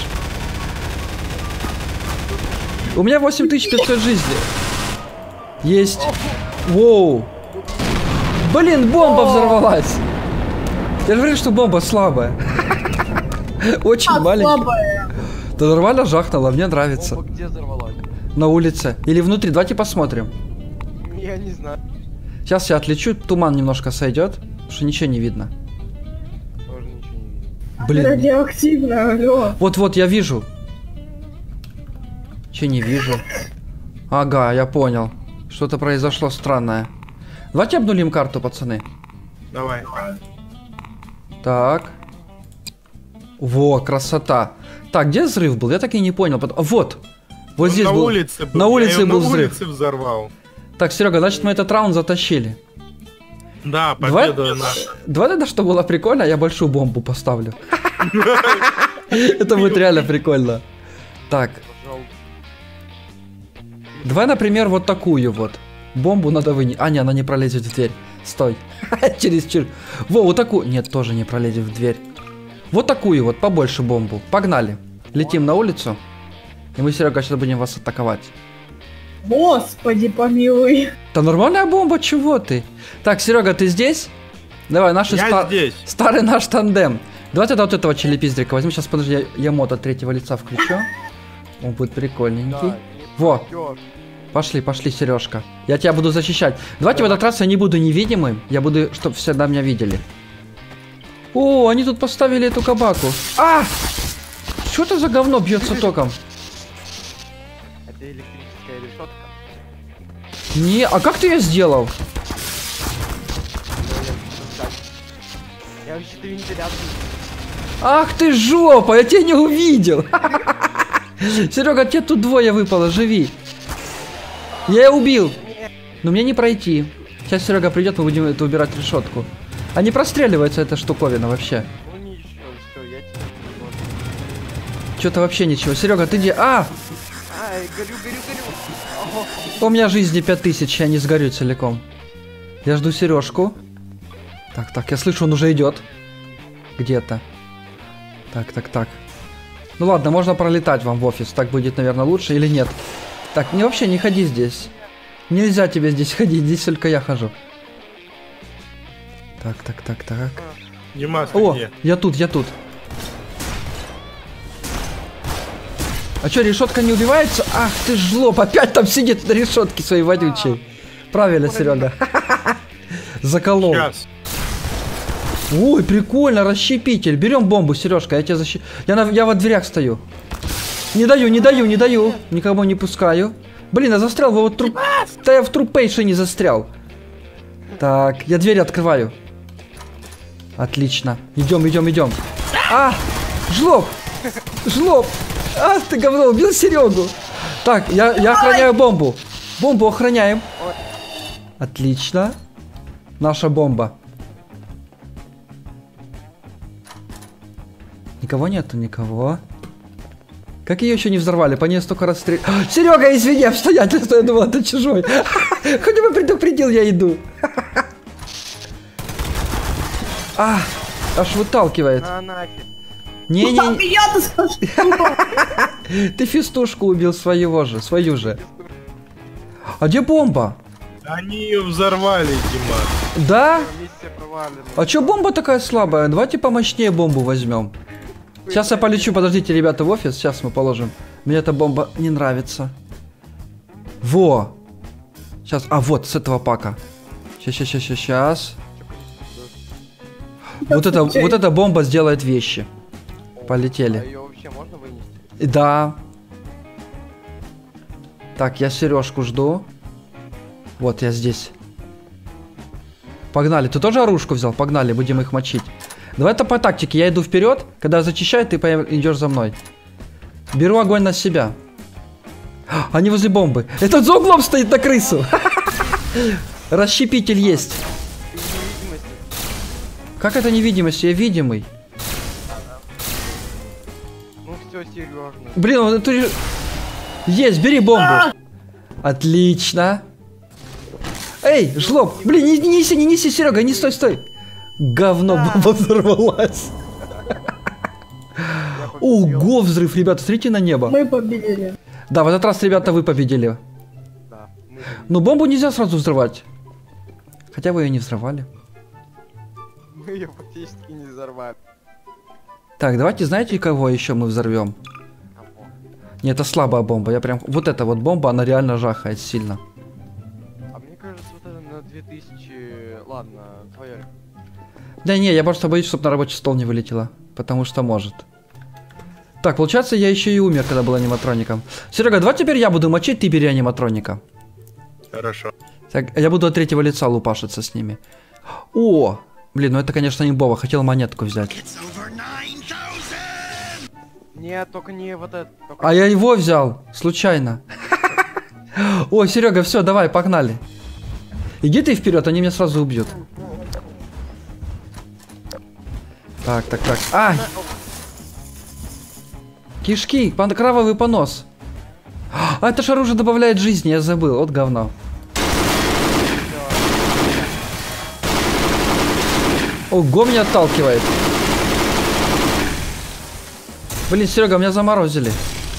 [SPEAKER 1] У меня 8500 жизни. Есть. Воу. Блин, бомба взорвалась. Я же говорю, что бомба слабая. Очень маленькая. Да нормально жахнула, мне нравится.
[SPEAKER 8] Бомба где взорвалась?
[SPEAKER 1] На улице. Или внутри. Давайте посмотрим.
[SPEAKER 8] Я не знаю.
[SPEAKER 1] Сейчас я отлечу, туман немножко сойдет, потому что ничего не видно.
[SPEAKER 8] Тоже ничего не видно.
[SPEAKER 1] Блин.
[SPEAKER 7] Радиоактивно, алло.
[SPEAKER 1] Вот, я вижу. Че не вижу? Ага, я понял. Что-то произошло странное. Давайте обнулим карту, пацаны.
[SPEAKER 2] Давай.
[SPEAKER 1] Так. Во, красота. Так, где взрыв был? Я так и не понял. Вот. Вот
[SPEAKER 2] Он
[SPEAKER 1] здесь
[SPEAKER 2] на
[SPEAKER 1] был.
[SPEAKER 2] улице был.
[SPEAKER 1] На улице
[SPEAKER 2] Я её
[SPEAKER 1] был
[SPEAKER 2] на
[SPEAKER 1] взрыв.
[SPEAKER 2] улице взорвал.
[SPEAKER 1] Так, Серега, значит мы этот раунд затащили.
[SPEAKER 2] Да,
[SPEAKER 1] Давай,
[SPEAKER 2] победа наша.
[SPEAKER 1] давай тогда, что было прикольно, я большую бомбу поставлю. Это будет реально прикольно. Так. Давай, например, вот такую вот. Бомбу надо вынести. А, не, она не пролезет в дверь. Стой. Чересчур. Во, вот такую. Нет, тоже не пролезет в дверь. Вот такую вот, побольше бомбу. Погнали. Летим на улицу. И мы, Серега, сейчас будем вас атаковать.
[SPEAKER 7] Господи, помилуй.
[SPEAKER 1] Да нормальная бомба, чего ты? Так, Серега, ты здесь? Давай, наши
[SPEAKER 2] Я здесь.
[SPEAKER 1] старый наш тандем. Давай тогда вот этого челепиздрика возьму. Сейчас, подожди, я мод от третьего лица включу. Он будет прикольненький. Во, пошли, Сережка. Я тебя буду защищать. Давайте в этот раз я не буду невидимым. Я буду, чтобы все на меня видели. О, они тут поставили эту кабаку. А! Что это за говно бьется током?
[SPEAKER 8] Это электрическая решетка.
[SPEAKER 1] Не, а как ты ее сделал?
[SPEAKER 8] Я вообще-то вентиляцию.
[SPEAKER 1] Ах ты жопа, я тебя не увидел. Серега, тебе тут двое выпало, живи. Я ее убил. Но мне не пройти. Сейчас Серега придет, мы будем это убирать решетку. А не простреливается эта штуковина вообще.
[SPEAKER 8] Ну ничего, все, я тебе помогу.
[SPEAKER 1] Что-то вообще ничего. Серега, ты где? А!
[SPEAKER 8] Ай, горю.
[SPEAKER 1] У меня жизни 5000, я не сгорю целиком. Я жду Сережку. Так, я слышу, он уже идет. Где-то. Так. Ну ладно, можно пролетать вам в офис. Так будет, наверное, лучше или нет? Так, вообще не ходи здесь. Нельзя тебе здесь ходить, здесь только я хожу. Так.
[SPEAKER 2] Димас, ты
[SPEAKER 1] О,
[SPEAKER 2] где?
[SPEAKER 1] я тут. А что, решетка не убивается? Ах ты жлоб, опять там сидит на решетке своей вонючей. Правильно, Серега. Заколол.
[SPEAKER 2] Сейчас.
[SPEAKER 1] Ой, прикольно, расщепитель. Берем бомбу, Сережка, я тебя защищу. Я во дверях стою. Не даю. Никого не пускаю. Блин, я застрял вот труп. Да я в трупейше не застрял. Так, я дверь открываю. Отлично. Идем. А! Жлоб! А, ты говно, убил Серегу. Так, я охраняю бомбу. Бомбу охраняем. Отлично. Наша бомба. Никого нету, никого. Как ее еще не взорвали? По ней столько раз стреляли. Серега, извини, обстоятельства, я думал, это чужой. Хоть бы предупредил, я иду. А, аж выталкивает. Не. Ты фистушку убил свою же. А где бомба?
[SPEAKER 2] Они ее взорвали, Дима.
[SPEAKER 1] Да? А чё бомба такая слабая? Давайте помощнее бомбу возьмем. Сейчас я полечу, подождите, ребята, в офис. Сейчас мы положим. Мне эта бомба не нравится. Во! Сейчас, вот, с этого пака. Сейчас. Вот эта бомба сделает вещи. Полетели.
[SPEAKER 8] А ее вообще можно вынести?
[SPEAKER 1] Да. Так, я Сережку жду. Вот, я здесь. Погнали. Ты тоже оружку взял? Погнали, будем их мочить. Давай это по тактике. Я иду вперед. Когда зачищает, ты идешь за мной. Беру огонь на себя. Они возле бомбы. Этот за углом стоит на крысу. Расщепитель есть. Как это невидимость? Я видимый.
[SPEAKER 8] Ну все, серьезно.
[SPEAKER 1] Блин, ты... Есть, бери бомбу. Отлично. Эй, жлоб. Блин, не неси, Серега, не стой. Говно, бомба взорвалась. Ого, взрыв, ребята, смотрите на небо.
[SPEAKER 9] Мы победили.
[SPEAKER 1] Да, в этот раз, ребята, вы победили.
[SPEAKER 8] Да.
[SPEAKER 1] Но бомбу нельзя сразу взрывать. Хотя вы ее не взрывали.
[SPEAKER 8] Мы ее фактически не взорвали.
[SPEAKER 1] Так, давайте, знаете, кого еще мы взорвем? Не, это слабая бомба. Я прям... Вот эта вот бомба, она реально жахает сильно.
[SPEAKER 8] А мне кажется, вот это на 2000... Ладно, твоя...
[SPEAKER 1] Да не, я просто боюсь, чтобы на рабочий стол не вылетело. Потому что может. Так, получается, я еще и умер, когда был аниматроником. Серега, давай теперь я буду мочить, ты бери аниматроника.
[SPEAKER 2] Хорошо.
[SPEAKER 1] Так, я буду от третьего лица лупашиться с ними. О! Блин, ну это, конечно, имбово. Хотел монетку взять.
[SPEAKER 8] Нет, только не вот это. Только...
[SPEAKER 1] А я его взял. Случайно. Ой, Серега, все, давай, погнали. Иди ты вперед, они меня сразу убьют. Так. Ай! Кишки, кровавый понос. А это ж оружие добавляет жизни, я забыл. Вот говно. Ого, меня отталкивает. Блин, Серега, меня заморозили.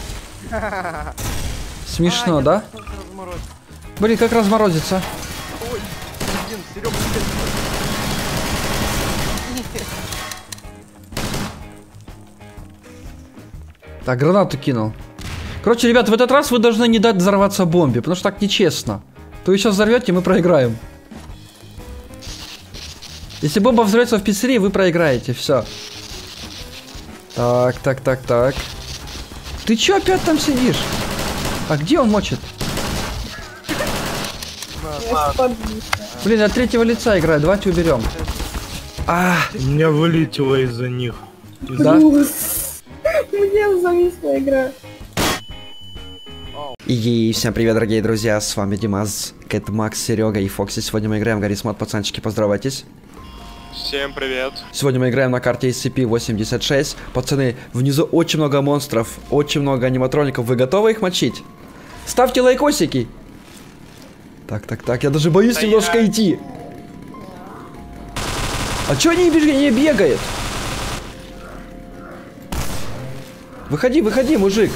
[SPEAKER 1] Смешно, да? Блин, как разморозиться?
[SPEAKER 8] Ой, блин, Серега,
[SPEAKER 1] Так, гранату кинул. Короче, ребят, в этот раз вы должны не дать взорваться бомбе, потому что так нечестно. То вы сейчас взорвете, мы проиграем. Если бомба взорвется в пиццерии, вы проиграете, все. Так. Ты чё опять там сидишь? А где он мочит? Блин, от третьего лица играю, давайте уберем.
[SPEAKER 2] Меня вылетело из-за них.
[SPEAKER 1] Да?
[SPEAKER 9] Мне зависла игра.
[SPEAKER 1] И всем привет, дорогие друзья, с вами Димас, Кэт, Макс, Серега и Фокси. Сегодня мы играем в Гаррис Мод, пацанчики, поздоровайтесь.
[SPEAKER 4] Всем привет.
[SPEAKER 1] Сегодня мы играем на карте SCP-86. Пацаны, внизу очень много монстров, очень много аниматроников. Вы готовы их мочить? Ставьте лайкосики. Так, я даже боюсь немножко идти. А чё они не бегают? Выходи, мужик.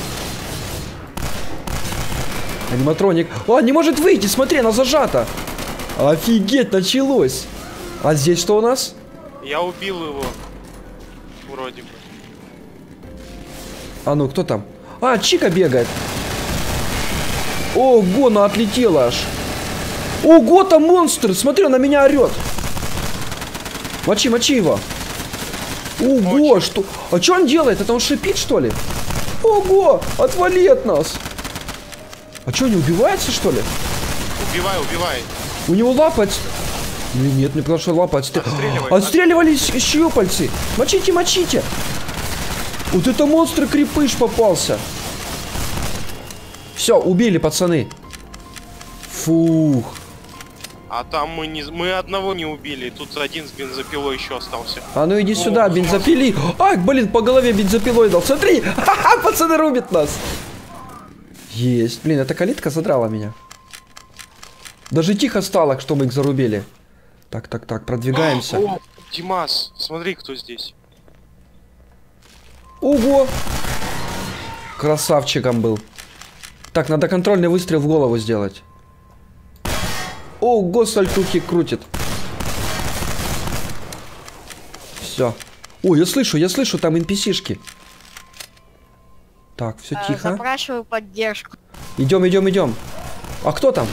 [SPEAKER 1] Аниматроник. О, не может выйти, смотри, она зажата. Офигеть, началось. А здесь что у нас?
[SPEAKER 4] Я убил его. Вроде бы.
[SPEAKER 1] А ну, кто там? А, Чика бегает. Ого, она отлетела аж. Ого, там монстр, смотри, он на меня орет. Мочи, мочи его. Ого, что? А что он делает? Это он шипит, что ли? Ого, отвали от нас. А что, не убивается, что ли?
[SPEAKER 4] Убивай, убивай.
[SPEAKER 1] У него лапы Нет, не потому что лапы отстреливались щупальцы. Мочите, мочите. Вот это монстр-крепыш попался. Все, убили, пацаны. Фух.
[SPEAKER 4] А там мы одного не убили. Тут один с бензопилой еще остался.
[SPEAKER 1] А ну иди сюда, бензопили. Ай, блин, по голове бензопилой дал. Смотри, ха-ха, пацаны рубят нас. Есть. Блин, эта калитка задрала меня. Даже тихо стало, что мы их зарубили. Так, так, так, продвигаемся.
[SPEAKER 4] О, Димас, смотри, кто здесь.
[SPEAKER 1] Ого! Красавчиком был. Так, надо контрольный выстрел в голову сделать. Ого, сальтухи крутит. Все. Ой, я слышу, там NPC-шки. Так, все тихо.
[SPEAKER 10] Запрашиваю поддержку.
[SPEAKER 1] Идем, идем, идем. А кто там?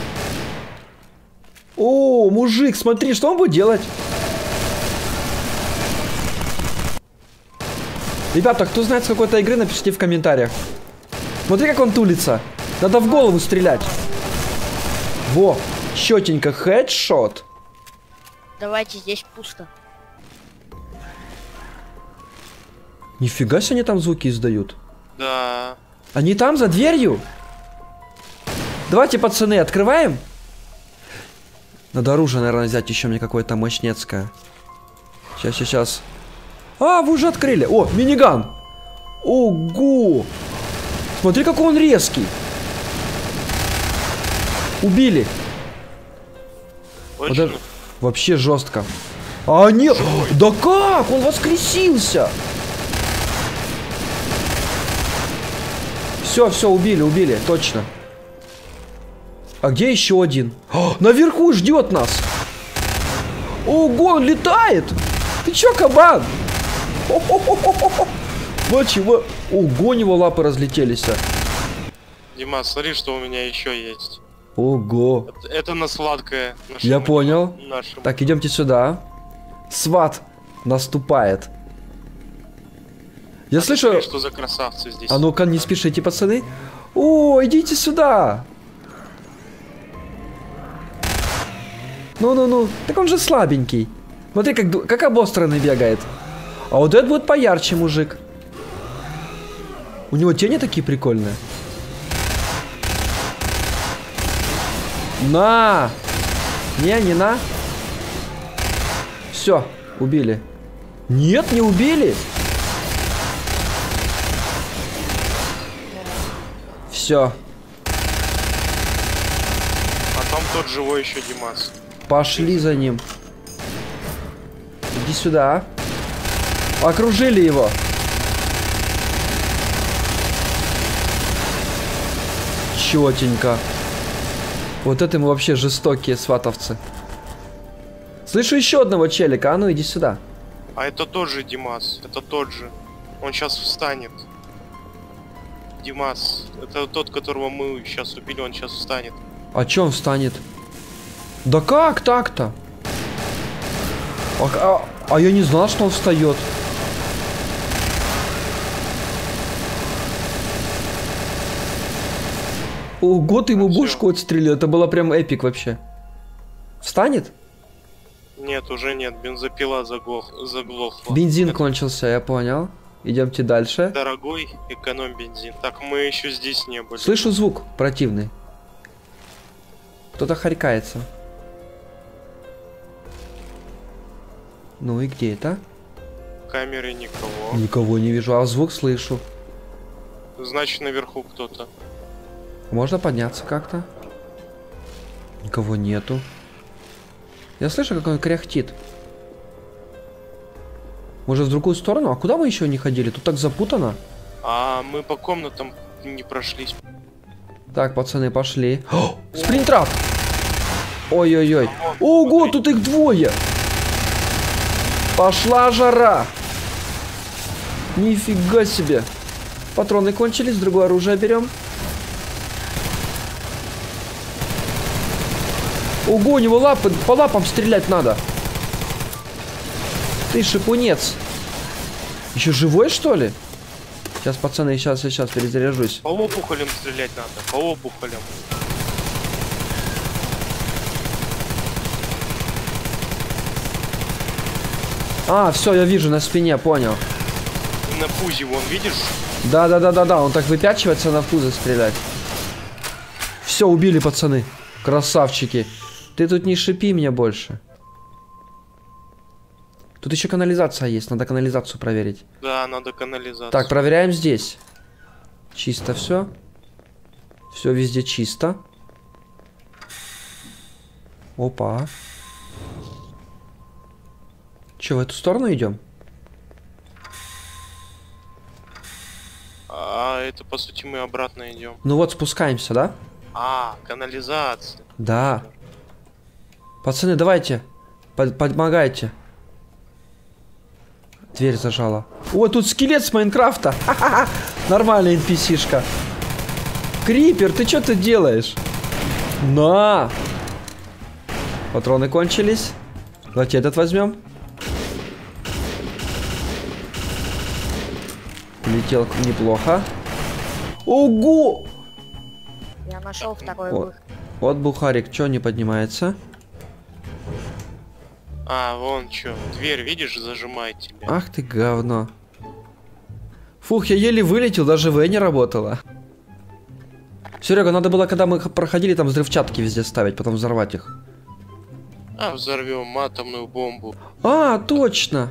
[SPEAKER 1] О, мужик, смотри, что он будет делать? Ребята, кто знает с какой-то игры, напишите в комментариях. Смотри, как он тулится. Надо в голову стрелять. Во, четенько, хедшот.
[SPEAKER 10] Давайте, здесь пусто.
[SPEAKER 1] Нифига себе они там звуки издают.
[SPEAKER 4] Да.
[SPEAKER 1] Они там, за дверью? Давайте, пацаны, открываем. Надо оружие, наверное, взять еще мне какое-то мощнецкое. Сейчас, сейчас. А, вы уже открыли. О, миниган. Ого. Смотри, какой он резкий. Убили. Вот это вообще жестко. А нет. Да как? Он воскресился. Все, все, убили, убили. Точно. А где еще один? О, наверху ждет нас. Ого, он летает. Ты че, кабан? Вот чего. Ого, у него лапы разлетелись.
[SPEAKER 4] Дима, смотри, что у меня еще есть.
[SPEAKER 1] Ого.
[SPEAKER 4] Это на сладкое.
[SPEAKER 1] Я понял.
[SPEAKER 4] Нашему.
[SPEAKER 1] Так, идемте сюда. Сват наступает. Я слышу...
[SPEAKER 4] Смотри, что за красавцы здесь.
[SPEAKER 1] А ну-ка, не спешите, пацаны. О, идите сюда. Ну-ну-ну. Так он же слабенький. Смотри, как обостренный бегает. А вот этот будет поярче, мужик. У него тени такие прикольные. На! Не на. Все, убили. Нет, не убили. Все.
[SPEAKER 4] А там тот живой еще Димас.
[SPEAKER 1] Пошли за ним. Иди сюда. Окружили его. Четенько. Вот это мы вообще жестокие сватовцы. Слышу еще одного челика. А ну иди сюда.
[SPEAKER 4] А это тот же Димас. Это тот же. Он сейчас встанет. Димас. Это тот, которого мы сейчас убили. Он сейчас встанет.
[SPEAKER 1] А чё он встанет? Да как так-то? А я не знал, что он встает. Ого, ты ему бошку отстрелил. Это было прям эпик вообще. Встанет?
[SPEAKER 4] Нет, уже нет. Бензопила заглохла.
[SPEAKER 1] Бензин кончился, я понял. Идемте дальше.
[SPEAKER 4] Дорогой, эконом бензин. Так, мы еще здесь не были.
[SPEAKER 1] Слышу звук противный. Кто-то харькается. Ну и где это?
[SPEAKER 4] Камеры никого.
[SPEAKER 1] Никого не вижу, а звук слышу.
[SPEAKER 4] Значит, наверху кто-то.
[SPEAKER 1] Можно подняться как-то? Никого нету. Я слышу, как он кряхтит. Может, в другую сторону? А куда мы еще не ходили? Тут так запутано.
[SPEAKER 4] А мы по комнатам не прошлись.
[SPEAKER 1] Так, пацаны, пошли. О, спринтрап! Ой-ой-ой. Ого, тут их двое! Пошла жара! Нифига себе! Патроны кончились, другое оружие берем. Ого, у него лапы, по лапам стрелять надо.
[SPEAKER 5] Ты шипунец. Еще живой, что ли? Сейчас, пацаны, сейчас перезаряжусь.
[SPEAKER 4] По опухолям стрелять надо, по опухолям.
[SPEAKER 5] А, все, я вижу на спине, понял.
[SPEAKER 4] На пузе вон, видишь?
[SPEAKER 5] Да, он так выпячивается, на пузо стрелять. Все, убили, пацаны. Красавчики. Ты тут не шипи мне больше. Тут еще канализация есть, надо канализацию проверить.
[SPEAKER 4] Да, надо канализацию.
[SPEAKER 5] Так, проверяем здесь. Чисто все. Все везде чисто. Опа. Че, в эту сторону идем?
[SPEAKER 4] А это по сути мы обратно идем.
[SPEAKER 5] Ну вот, спускаемся, да?
[SPEAKER 4] А, канализация.
[SPEAKER 5] Да. Пацаны, давайте. Помогайте. Дверь зажала. О, тут скелет с Майнкрафта. Ха-ха-ха. Нормальная NPC-шка. Крипер, ты что тут делаешь? На! Патроны кончились. Давайте этот возьмем. Летел неплохо. Ого!
[SPEAKER 10] Я нашел второй
[SPEAKER 5] Вот,
[SPEAKER 10] выход.
[SPEAKER 5] вот бухарик, что не поднимается?
[SPEAKER 4] А, вон что, дверь, видишь, зажимает тебя.
[SPEAKER 5] Ах ты говно. Фух, я еле вылетел, даже В не работала. Серега, надо было, когда мы проходили, там взрывчатки везде ставить, потом взорвать их.
[SPEAKER 4] А, взорвем атомную бомбу.
[SPEAKER 5] А, точно.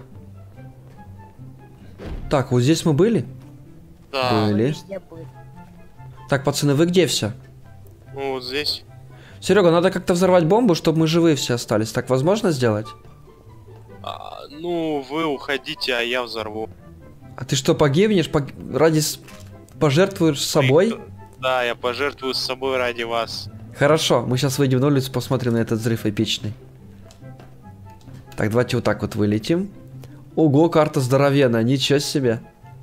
[SPEAKER 5] Так, вот здесь мы были?
[SPEAKER 4] Да.
[SPEAKER 5] Были.
[SPEAKER 10] Везде будет.
[SPEAKER 5] Так, пацаны, вы где все?
[SPEAKER 4] Ну вот здесь.
[SPEAKER 5] Серега, надо как-то взорвать бомбу, чтобы мы живые все остались. Так возможно сделать?
[SPEAKER 4] А, ну, вы уходите, а я взорву.
[SPEAKER 5] А ты что, погибнешь? Пожертвуешь собой?
[SPEAKER 4] Да, я пожертвую с собой ради вас.
[SPEAKER 5] Хорошо, мы сейчас выйдем на улицу, посмотрим на этот взрыв эпичный. Так, давайте вот так вот вылетим. Ого, карта здоровенная, ничего себе.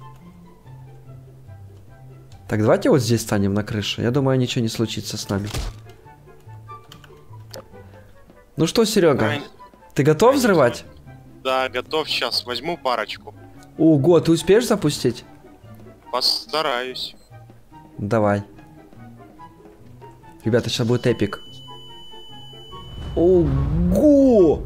[SPEAKER 5] Так, давайте вот здесь станем на крыше. Я думаю, ничего не случится с нами. Ну что, Серега, ты готов взрывать?
[SPEAKER 4] Да, готов, сейчас возьму парочку.
[SPEAKER 5] Ого, ты успеешь запустить?
[SPEAKER 4] Постараюсь.
[SPEAKER 5] Давай. Ребята, сейчас будет эпик. Ого!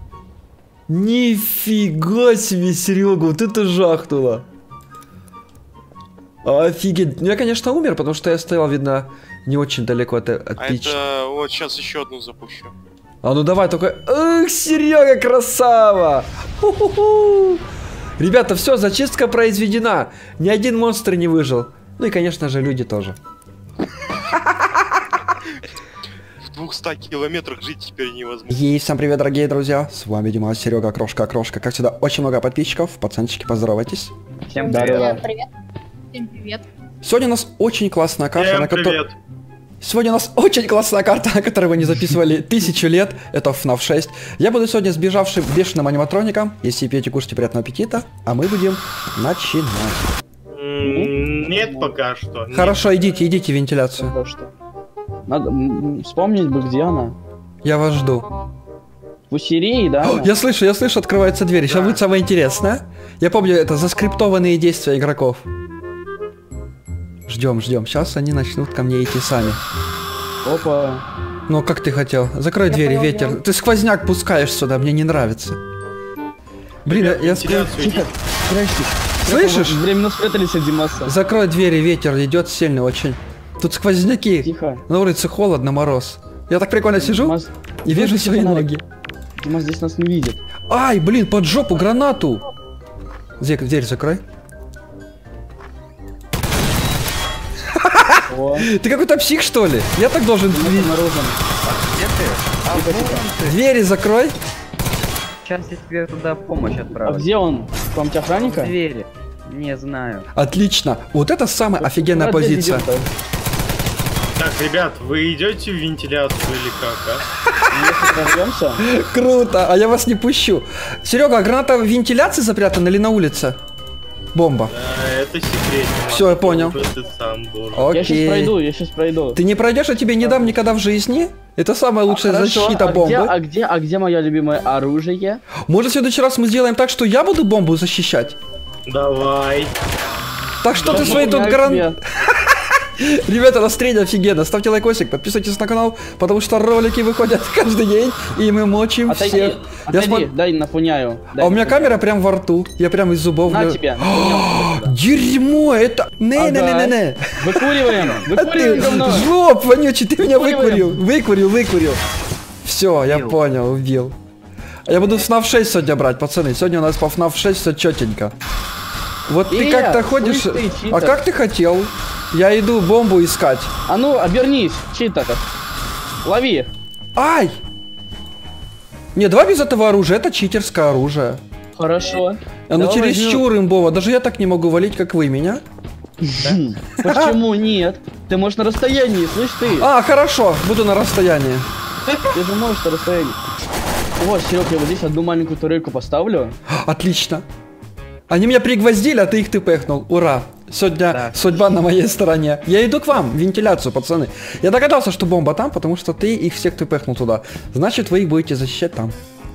[SPEAKER 5] Нифига себе, Серега, вот это жахнуло. Офигеть. Ну, я, конечно, умер, потому что я стоял, видно, не очень далеко от печи.
[SPEAKER 4] Это вот сейчас еще одну запущу.
[SPEAKER 5] А ну давай, только... Эх, Серега, красава! Ху-ху-ху! Ребята, все, зачистка произведена. Ни один монстр не выжил. Ну и, конечно же, люди тоже.
[SPEAKER 4] В 200 километрах жить теперь невозможно.
[SPEAKER 1] И всем привет, дорогие друзья. С вами Дима, Серега, Крошка. Как всегда, очень много подписчиков. Пацанчики, поздоровайтесь.
[SPEAKER 9] Всем
[SPEAKER 7] Привет. Всем привет.
[SPEAKER 1] Сегодня у нас очень классная карта,
[SPEAKER 2] Всем привет.
[SPEAKER 1] Сегодня у нас очень классная карта, на которой вы не записывали 1000 лет. Это FNAF 6. Я буду сегодня сбежавшим бешеным аниматроником. Если пьете, кушайте, приятного аппетита. А мы будем начинать.
[SPEAKER 2] Нет, пока что. Нет.
[SPEAKER 1] Хорошо, идите в вентиляцию.
[SPEAKER 9] То, что. Надо вспомнить бы, где она.
[SPEAKER 1] Я вас жду.
[SPEAKER 9] В Усирии, да?
[SPEAKER 1] О, я слышу, открывается дверь. Сейчас будет самое интересное. Я помню, это заскриптованные действия игроков. Ждем. Сейчас они начнут ко мне идти сами.
[SPEAKER 9] Опа.
[SPEAKER 1] Ну, как ты хотел? Закрой двери, ветер. Ты сквозняк пускаешь сюда, мне не нравится. Блин, я
[SPEAKER 2] Вентиляцию идите.
[SPEAKER 1] Слышишь?
[SPEAKER 9] Временно спрятались от Димаса.
[SPEAKER 1] Закрой двери, ветер идет сильный очень. Тут сквозняки.
[SPEAKER 9] Тихо.
[SPEAKER 1] На улице холодно, мороз. Я так прикольно сижу
[SPEAKER 9] Димас,
[SPEAKER 1] и вижу
[SPEAKER 9] выключи
[SPEAKER 1] свои
[SPEAKER 9] фонарик.
[SPEAKER 1] ноги.
[SPEAKER 9] Димас здесь нас не видит.
[SPEAKER 1] Ай, блин, под жопу гранату. Зек, дверь закрой.
[SPEAKER 9] О,
[SPEAKER 1] Ты какой-то псих, что ли? Я так должен...
[SPEAKER 9] обнаружен.
[SPEAKER 1] Двери закрой.
[SPEAKER 11] Сейчас я тебе туда помощь
[SPEAKER 9] А
[SPEAKER 11] отправлю.
[SPEAKER 9] где он? В комнате охранника?
[SPEAKER 11] Двери. Не знаю.
[SPEAKER 1] Отлично. Вот это самая офигенная
[SPEAKER 9] Куда дверь
[SPEAKER 1] позиция.
[SPEAKER 9] ведет-то?
[SPEAKER 2] Так, ребят, вы идете в вентиляцию или как, а?
[SPEAKER 9] Если прорвемся,
[SPEAKER 1] Круто, а я вас не пущу. Серега, а граната в вентиляции запрятана или на улице? Бомба.
[SPEAKER 2] Это секрет.
[SPEAKER 1] Все, я понял.
[SPEAKER 2] Ты сам должен.
[SPEAKER 1] Окей.
[SPEAKER 9] Я сейчас пройду.
[SPEAKER 1] Ты не пройдешь, я тебе не дам никогда в жизни. Это самая лучшая защита бомбы.
[SPEAKER 9] А где мое любимое оружие?
[SPEAKER 1] Может, в следующий раз мы сделаем так, что я буду бомбу защищать?
[SPEAKER 2] Давай.
[SPEAKER 1] Так что ты свои тут Ребята, настроение офигенно. Ставьте лайкосик, подписывайтесь на канал, потому что ролики выходят каждый день, и мы мочим всех.
[SPEAKER 9] Дай нафуняю.
[SPEAKER 1] А у меня камера прям во рту. Я прям из зубов.
[SPEAKER 9] На тебе.
[SPEAKER 1] Дерьмо, это... Не-не-не-не-не.
[SPEAKER 9] Выкуриваем говно.
[SPEAKER 1] Жлоб, вонючий, ты меня выкурил. Все, я понял, убил. Я буду FNAF 6 сегодня брать, пацаны. Сегодня у нас по FNAF 6 все четенько. Вот ты как-то ходишь... А как ты хотел? Я иду бомбу искать.
[SPEAKER 9] А ну, обернись, читер. Лови.
[SPEAKER 1] Ай! Не, давай без этого оружия, это читерское оружие.
[SPEAKER 9] Хорошо.
[SPEAKER 1] Оно чересчур имбово, даже я так не могу валить, как вы меня.
[SPEAKER 9] Почему нет? Ты можешь на расстоянии, слышь ты?
[SPEAKER 1] А, хорошо, буду на расстоянии.
[SPEAKER 9] Ты же можешь на расстоянии. Вот, Серег, я вот здесь одну маленькую турельку поставлю.
[SPEAKER 1] Отлично. Они меня пригвоздили, а ты их тпхнул. Ура. Сегодня судьба на моей стороне. Я иду к вам, в вентиляцию, пацаны. Я догадался, что бомба там, потому что ты их всех тпхнул туда. Значит, вы их будете защищать там.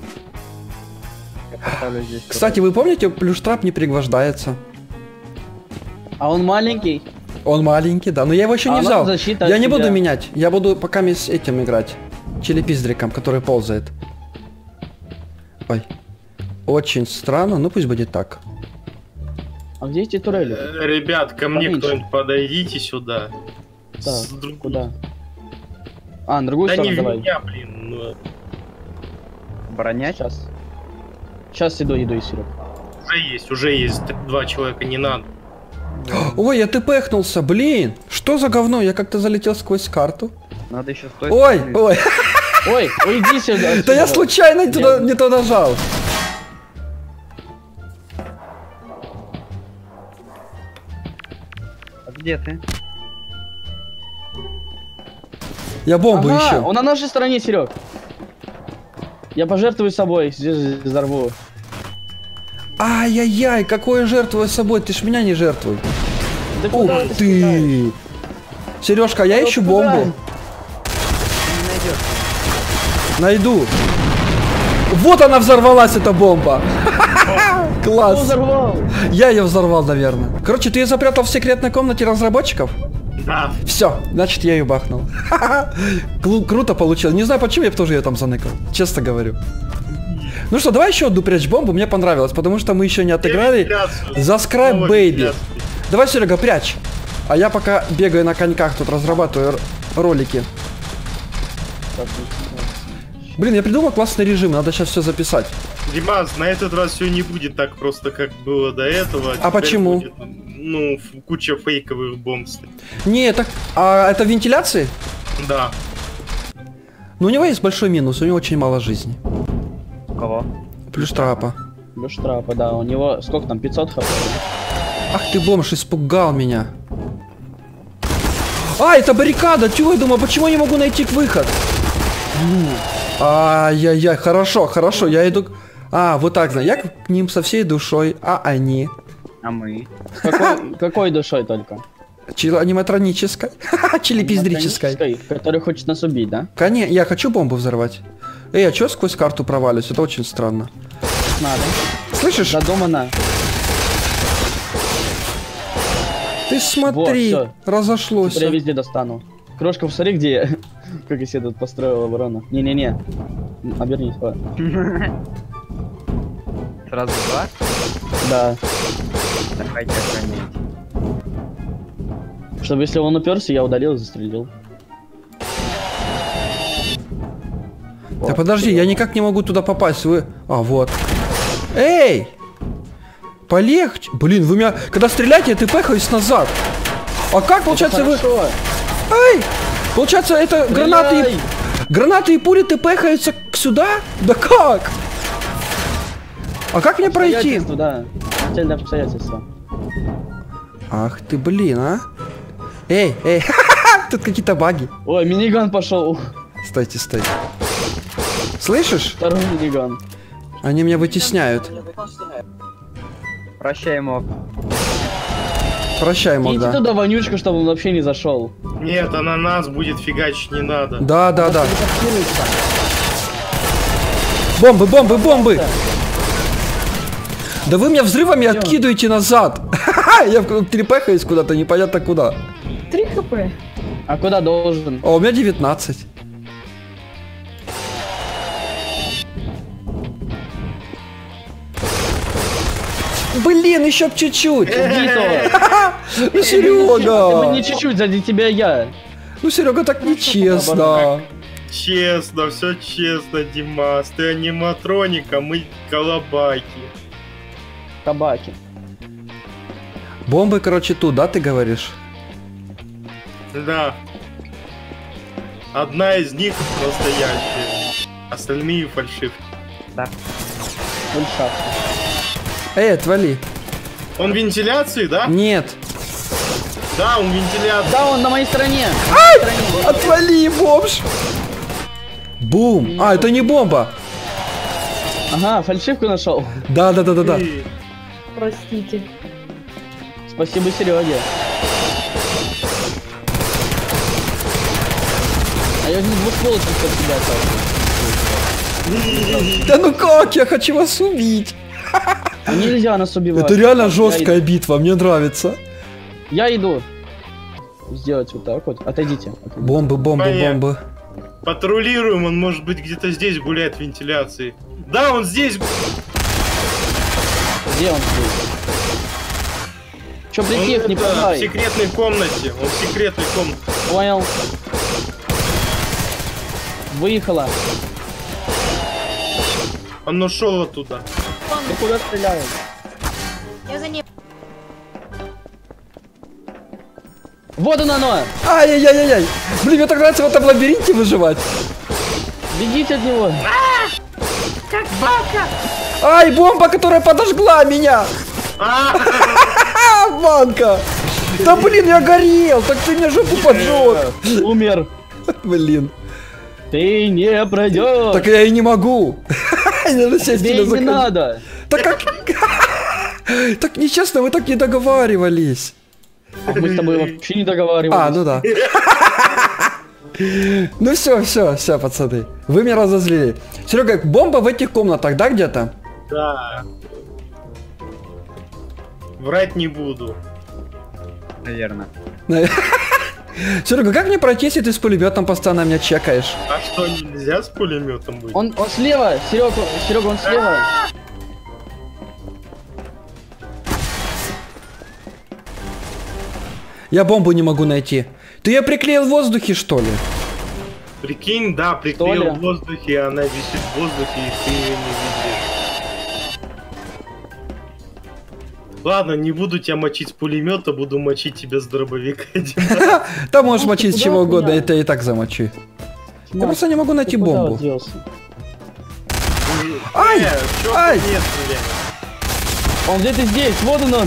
[SPEAKER 1] Кстати, вы помните, плюштрап не пригвождается.
[SPEAKER 9] А он маленький?
[SPEAKER 1] Он маленький, да. Но я его еще не взял. Я не буду менять. Я буду пока с этим играть. Челепиздриком, который ползает. Ой. Очень странно, но пусть будет так.
[SPEAKER 9] А где эти турели?
[SPEAKER 2] Ребят, ко мне кто-нибудь подойдите сюда.
[SPEAKER 9] Так, куда? А, на другую сторону давай.
[SPEAKER 2] Меня, блин.
[SPEAKER 11] Бронять?
[SPEAKER 9] Сейчас иду, Серег.
[SPEAKER 2] Уже есть 2 человека, не надо.
[SPEAKER 1] Ой, я тпхнулся, блин. Что за говно? Я как-то залетел сквозь карту.
[SPEAKER 11] Надо еще стоить.
[SPEAKER 1] Ой.
[SPEAKER 9] Ой, иди сюда.
[SPEAKER 1] Да я случайно не туда нажал.
[SPEAKER 11] Где ты?
[SPEAKER 1] Я бомбу ищу.
[SPEAKER 9] Он на нашей стороне, Серег. Я пожертвую собой, здесь взорву.
[SPEAKER 1] Ай-яй-яй, какое жертвую собой, ты ж меня не жертвуй.
[SPEAKER 9] Да
[SPEAKER 1] ух ты! Сережка, я ищу бомбу. Найду. Вот она взорвалась, эта бомба. Класс. Я ее взорвал, наверное. Короче, ты ее запрятал в секретной комнате разработчиков?
[SPEAKER 2] Да.
[SPEAKER 1] Все, значит, я ее бахнул. Круто получилось. Не знаю, почему я бы тоже ее там заныкал. Честно говорю. Ну что, давай еще одну прячь бомбу. Мне понравилось, потому что мы еще не отыграли за Scribe Baby. Давай, Серега, прячь. А я пока бегаю на коньках, тут разрабатываю ролики. Блин, я придумал классный режим, надо сейчас все записать.
[SPEAKER 2] Димас, на этот раз все не будет так просто, как было до этого.
[SPEAKER 1] А почему?
[SPEAKER 2] Будет, ну, куча фейковых бомб.
[SPEAKER 1] Не, так... А это вентиляции?
[SPEAKER 2] Да.
[SPEAKER 1] Но у него есть большой минус, у него очень мало жизни.
[SPEAKER 11] Кого?
[SPEAKER 1] Плюштрапа.
[SPEAKER 9] Плюштрапа, да, у него сколько там, 500 хп?
[SPEAKER 1] Ах ты, бомж, испугал меня. А, это баррикада, чего я думаю, почему я не могу найти выход? Ай-яй-яй, хорошо, я иду... А, вот так, я к ним со всей душой, а они...
[SPEAKER 11] А мы?
[SPEAKER 9] Какой душой только?
[SPEAKER 1] Аниматронической. Челепиздрической.
[SPEAKER 9] Который хочет нас убить, да?
[SPEAKER 1] Конечно, я хочу бомбу взорвать. Эй, а чё сквозь карту провалюсь? Это очень странно.
[SPEAKER 9] Надо.
[SPEAKER 1] Слышишь?
[SPEAKER 9] Задумано.
[SPEAKER 1] Ты смотри,
[SPEAKER 9] вот,
[SPEAKER 1] разошлось.
[SPEAKER 9] Я везде достану. Крошка, посмотри, где я. Как я себе тут построил оборону. Не-не-не. Обернись, хватит.
[SPEAKER 11] Сразу 2?
[SPEAKER 9] Да.
[SPEAKER 11] Давайте охранять.
[SPEAKER 9] Чтобы если он уперся, я удалил и застрелил.
[SPEAKER 1] Да подожди, я никак не могу туда попасть. Вы... А, вот. Эй! Полегче. Блин, вы меня... Когда стреляете, я тпхаюсь назад. А как, получается, вы... Ай! Получается, это гранаты... Гранаты и пули тпхаются сюда? Да как? А как мне пройти?
[SPEAKER 9] Да. Обстоятельства.
[SPEAKER 1] Ах ты, блин, а? Эй, тут какие-то баги.
[SPEAKER 9] Ой, миниган пошел.
[SPEAKER 1] Стойте. Слышишь?
[SPEAKER 9] Второй миниган.
[SPEAKER 1] Они меня вытесняют.
[SPEAKER 11] Прощай, моб.
[SPEAKER 1] Прощай, мог,
[SPEAKER 9] Идите
[SPEAKER 1] да.
[SPEAKER 9] туда, вонючка, чтобы он вообще не зашел.
[SPEAKER 2] Нет, она нас будет фигачить, не надо.
[SPEAKER 1] Да, да, да. Бомбы, бомбы, бомбы! Да вы меня взрывами откидываете назад. Я трепехаюсь куда-то, непонятно куда.
[SPEAKER 7] 3 хп.
[SPEAKER 9] А куда должен?
[SPEAKER 1] А у меня 19. Блин, еще б чуть-чуть. Ну,
[SPEAKER 9] Ты бы
[SPEAKER 1] Серега.
[SPEAKER 9] не чуть-чуть, сзади тебя я.
[SPEAKER 1] Ну, Серега, так нечестно.
[SPEAKER 2] Честно, все честно, Димас. Ты аниматроник, а мы колобаки.
[SPEAKER 9] Табаки.
[SPEAKER 1] Бомбы, короче, тут, да, ты говоришь?
[SPEAKER 2] Да. Одна из них настоящая. Остальные фальшивки.
[SPEAKER 11] Да.
[SPEAKER 9] Ульша.
[SPEAKER 1] Отвали.
[SPEAKER 2] Он в вентиляции, да?
[SPEAKER 1] Нет.
[SPEAKER 2] Да, он в вентиляции.
[SPEAKER 9] Да, он на моей стороне.
[SPEAKER 1] Отвали, бомж. Бум. А, это не бомба.
[SPEAKER 9] Ага, фальшивку нашел.
[SPEAKER 1] Да, да, да, да, да.
[SPEAKER 7] Простите.
[SPEAKER 9] Спасибо, Сереге. А я не двустволочник под себя оставлю.
[SPEAKER 1] Да ну как, я хочу вас убить.
[SPEAKER 9] А нельзя нас убивать.
[SPEAKER 1] Это реально жесткая битва, мне нравится.
[SPEAKER 9] Я иду. Сделать вот так вот. Отойдите.
[SPEAKER 1] Бомбы, бомбы,
[SPEAKER 2] Понятно.
[SPEAKER 1] бомбы.
[SPEAKER 2] Патрулируем, он может быть где-то здесь гуляет в вентиляции. Да, он здесь.
[SPEAKER 9] Где он здесь? Чё притих,
[SPEAKER 2] Он
[SPEAKER 9] не
[SPEAKER 2] это, в
[SPEAKER 9] пугай.
[SPEAKER 2] секретной комнате. Он в секретной комнате.
[SPEAKER 9] Понял. Выехала.
[SPEAKER 2] Он ушел оттуда.
[SPEAKER 9] Ты куда стреляешь?
[SPEAKER 10] Я за ним.
[SPEAKER 9] Вот оно!
[SPEAKER 1] Ай-яй-яй-яй. Блин, мне так нравится в этом лабиринте выживать.
[SPEAKER 9] Бегите от него!
[SPEAKER 10] Как бака!
[SPEAKER 1] Ай, бомба, которая подожгла меня. Банка. Да блин, я горел, так ты мне жопу поджег.
[SPEAKER 9] Умер.
[SPEAKER 1] Блин.
[SPEAKER 9] Ты не пройдешь.
[SPEAKER 1] Так я и не могу.
[SPEAKER 9] Тебе не надо.
[SPEAKER 1] Так как... Так нечестно, вы так не договаривались.
[SPEAKER 9] А мы с тобой вообще не договаривались.
[SPEAKER 1] А, ну да. Ну все, пацаны. Вы меня разозлили. Серега, бомба в этих комнатах, да, где-то?
[SPEAKER 2] Да. Врать не буду.
[SPEAKER 11] Наверное.
[SPEAKER 1] Серега, как мне пройти, если ты с пулеметом постоянно меня чекаешь?
[SPEAKER 2] А что, нельзя с пулеметом быть?
[SPEAKER 9] Он слева, Серега, он слева.
[SPEAKER 1] Я бомбу не могу найти. Ты ее приклеил в воздухе, что ли?
[SPEAKER 2] Прикинь, да, приклеил в воздухе, она висит в воздухе, и ты ее не видишь. Ладно, не буду тебя мочить с пулемета, буду мочить тебя с дробовика.
[SPEAKER 1] Да можешь мочить с чего угодно, это я и так замочу. Я просто не могу найти бомбу. Ай! Ай!
[SPEAKER 9] Он где-то здесь, вот он.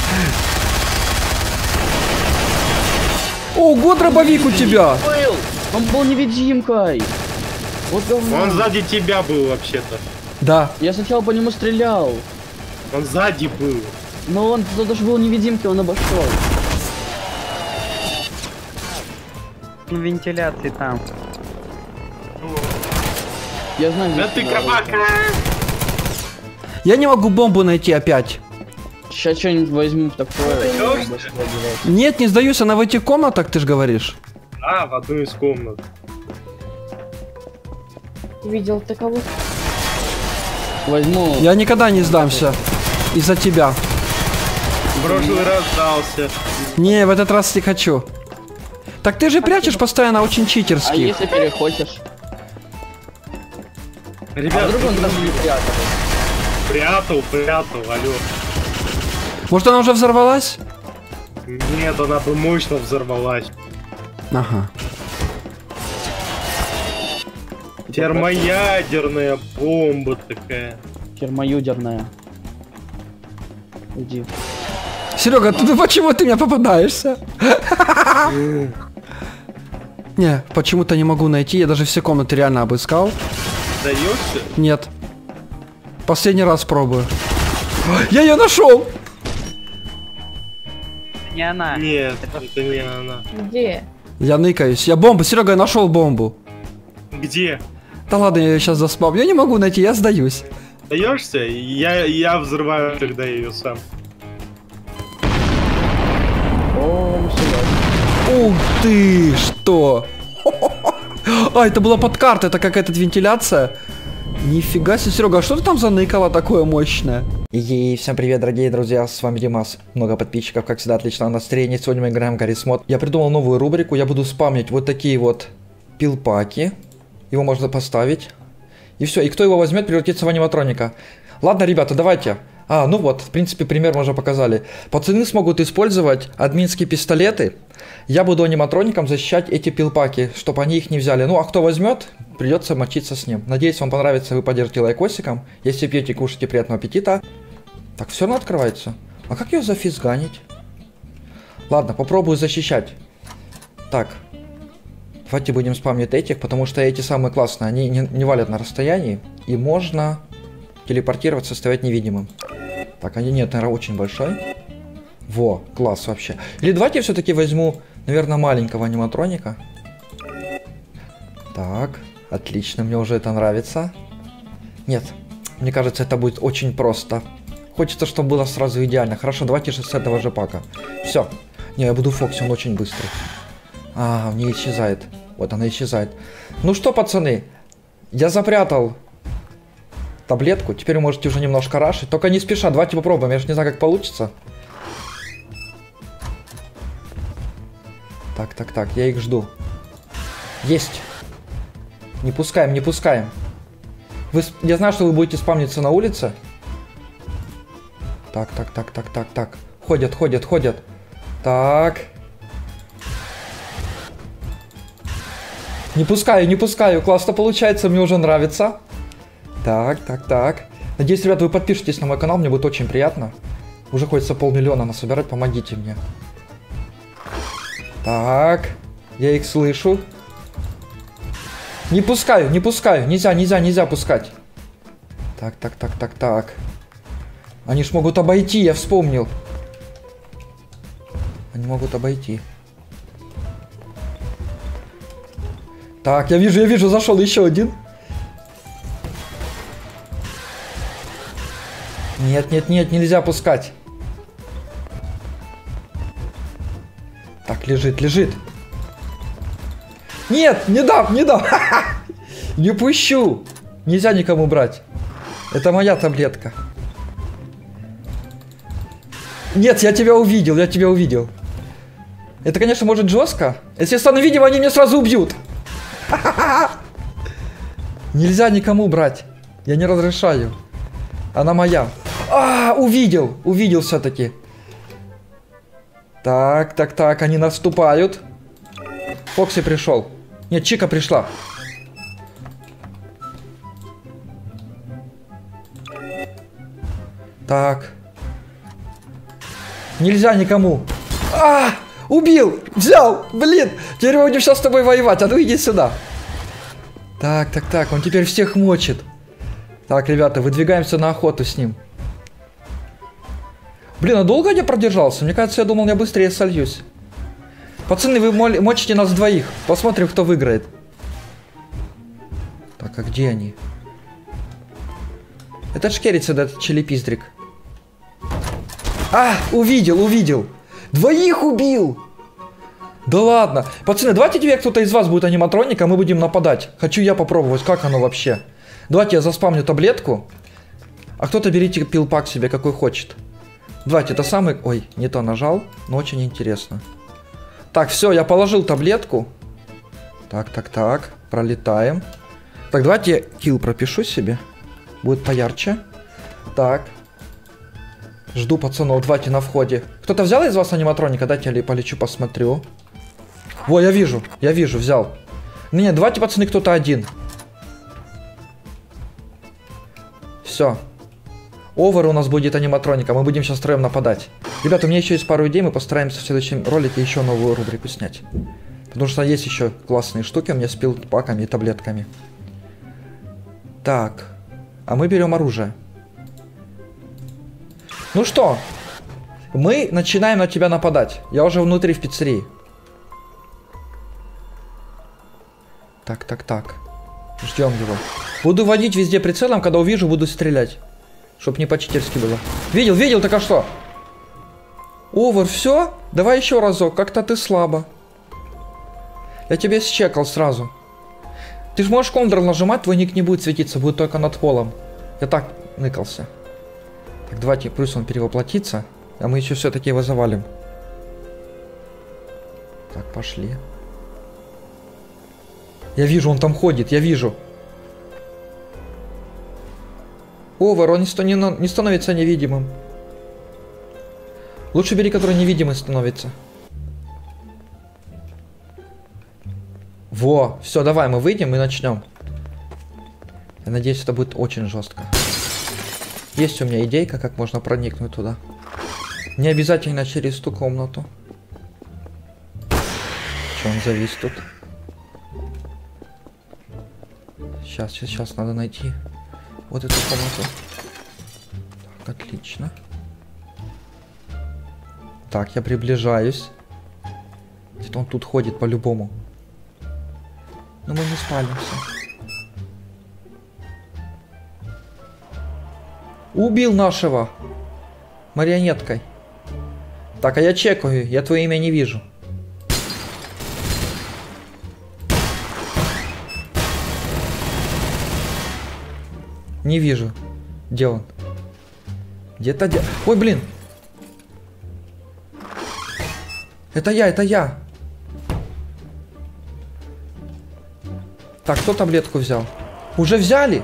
[SPEAKER 1] Ого, дробовик у тебя!
[SPEAKER 9] Он был невидимкой. Вот говно.
[SPEAKER 2] Он сзади тебя был вообще-то.
[SPEAKER 1] Да.
[SPEAKER 9] Я сначала по нему стрелял.
[SPEAKER 2] Он сзади был.
[SPEAKER 9] Но он даже был невидимкой, он обошел.
[SPEAKER 11] В вентиляции там.
[SPEAKER 9] Я знаю, где
[SPEAKER 2] Да ты кабака!
[SPEAKER 1] Я не могу бомбу найти опять.
[SPEAKER 9] Сейчас что-нибудь возьму такое.
[SPEAKER 1] Нет, не сдаюсь, она в этих комнатах, ты же говоришь.
[SPEAKER 2] А, в одну из комнат.
[SPEAKER 7] Видел такого?
[SPEAKER 9] Возьму.
[SPEAKER 1] Я никогда не сдамся. Из-за тебя.
[SPEAKER 2] В прошлый раз сдался.
[SPEAKER 1] Не, в этот раз не хочу. Так ты же прячешь постоянно очень
[SPEAKER 9] А
[SPEAKER 1] читерски.
[SPEAKER 9] если перехочешь?
[SPEAKER 2] Ребят,
[SPEAKER 9] вдруг он даже не прятал?
[SPEAKER 2] Прятал, алло.
[SPEAKER 1] Может, она уже взорвалась?
[SPEAKER 2] Нет, она бы мощно взорвалась.
[SPEAKER 1] Ага.
[SPEAKER 2] Термоядерная бомба такая.
[SPEAKER 9] Термоядерная. Иди.
[SPEAKER 1] Серега, ты почему ты меня попадаешься? Не, почему-то не могу найти. Я даже все комнаты реально обыскал.
[SPEAKER 2] Сдаешься?
[SPEAKER 1] Нет. Последний раз пробую. Я ее нашел!
[SPEAKER 11] Не она.
[SPEAKER 2] Нет, это не она.
[SPEAKER 7] Где?
[SPEAKER 1] Я ныкаюсь. Я бомбу. Серега, я нашел бомбу.
[SPEAKER 2] Где?
[SPEAKER 1] Да ладно, я ее сейчас заспам. Я не могу найти, я сдаюсь.
[SPEAKER 2] Даешься? Я взрываю тогда ее сам.
[SPEAKER 9] О, сюда.
[SPEAKER 1] Ух ты, что? А, это была под картой, это какая-то вентиляция. Нифига себе, Серега, а что ты там заныкало такое мощное? И всем привет, дорогие друзья, с вами Димас. Много подписчиков, как всегда, отличное настроение. Сегодня мы играем Garry's Mod. Я придумал новую рубрику, я буду спамнить вот такие вот пилпаки. Его можно поставить. И все, и кто его возьмет, превратится в аниматроника. Ладно, ребята, давайте. Ну вот, в принципе, пример мы уже показали. Пацаны смогут использовать админские пистолеты. Я буду аниматроником защищать эти пилпаки, чтобы они их не взяли. Ну, а кто возьмет, придется мочиться с ним. Надеюсь, вам понравится, вы поддержите лайкосиком. Если пьете, кушайте, приятного аппетита. Так, все равно открывается. А как ее зафизганить? Ладно, попробую защищать. Так. Давайте будем спамнить этих, потому что эти самые классные. Они не валят на расстоянии. И можно телепортироваться, стоять невидимым. Так, они нет, наверное, очень большой. Во, класс вообще. Или давайте я все-таки возьму, наверное, маленького аниматроника. Так, отлично, мне уже это нравится. Нет, мне кажется, это будет очень просто. Хочется, чтобы было сразу идеально. Хорошо, давайте же с этого же пака. Все. Не, я буду Фокси, он очень быстрый. У нее исчезает. Вот она исчезает. Ну что, пацаны, я запрятал таблетку. Теперь вы можете уже немножко рашить. Только не спеша, давайте попробуем. Я же не знаю, как получится. Так, я их жду. Есть. Не пускаем, не пускаем. Я знаю, что вы будете спамниться на улице. Так. Ходят. Так. Не пускаю. Классно получается, мне уже нравится. Так. Надеюсь, ребята, вы подпишитесь на мой канал, мне будет очень приятно. Уже хочется 500 000 насобирать, помогите мне. Так, я их слышу. Не пускаю. Нельзя пускать. Так. Они ж могут обойти, я вспомнил. Они могут обойти. Так, я вижу, зашел еще один. Нет, нельзя пускать. Так, лежит. Нет, не дам. Не пущу. Нельзя никому брать. Это моя таблетка. Нет, я тебя увидел. Это, конечно, может жестко. Если я стану видим, они меня сразу убьют. Нельзя никому брать. Я не разрешаю. Она моя. Увидел все-таки. Так, они наступают. Фокси пришел. Нет, Чика пришла. Так. Нельзя никому. Убил! Взял! Блин! Теперь мы будем сейчас с тобой воевать. А ну иди сюда. Так. Он теперь всех мочит. Так, ребята, выдвигаемся на охоту с ним. Блин, а долго я продержался? Мне кажется, я думал, я быстрее сольюсь. Пацаны, вы мочите нас двоих. Посмотрим, кто выиграет. Так, а где они? Это шкерится, этот челепиздрик. Увидел. Двоих убил. Да ладно. Пацаны, давайте теперь кто-то из вас будет аниматроник, а мы будем нападать. Хочу я попробовать, как оно вообще. Давайте я заспамню таблетку. А кто-то берите пилпак себе, какой хочет. Давайте, это самый... Ой, не то нажал, но очень интересно. Так, все, я положил таблетку. Так. Пролетаем. Так, давайте я килл пропишу себе. Будет поярче. Так. Жду пацанов, давайте на входе. Кто-то взял из вас аниматроника? Дайте я полечу, посмотрю. Во, я вижу, взял. Нет, давайте, пацаны, кто-то один. Все. Овер у нас будет аниматроника, мы будем сейчас втроем нападать. Ребята, у меня еще есть пару идей, мы постараемся в следующем ролике еще новую рубрику снять. Потому что есть еще классные штуки у меня с пилпаками и таблетками. Так. А мы берем оружие. Ну что? Мы начинаем на тебя нападать. Я уже внутри в пиццерии. Так. Ждем его. Буду водить везде прицелом, когда увижу, буду стрелять. Чтоб не по-читерски было. Видел, так а что? Овер, все? Давай еще разок, как-то ты слабо. Я тебя счекал сразу. Ты же можешь Ctrl нажимать, твой ник не будет светиться, будет только над полом. Я так ныкался. Так, давайте, плюс он перевоплотится, а мы еще все-таки его завалим. Так, пошли. Я вижу, он там ходит, я вижу. Овер, он не становится невидимым. Лучше бери, который невидимый становится. Во, все, давай, мы выйдем и начнем. Я надеюсь, это будет очень жестко. Есть у меня идейка, как можно проникнуть туда. Не обязательно через ту комнату. Че, он завис тут? Сейчас надо найти вот эту комнату. Так, отлично. Так, я приближаюсь. Где-то он тут ходит по-любому. Но мы не спалимся. Убил нашего. Марионеткой. Так, а я чекаю. Я твое имя не вижу. Не вижу. Где он? Где-то где... Ой, блин. Это я. Так, кто таблетку взял? Уже взяли?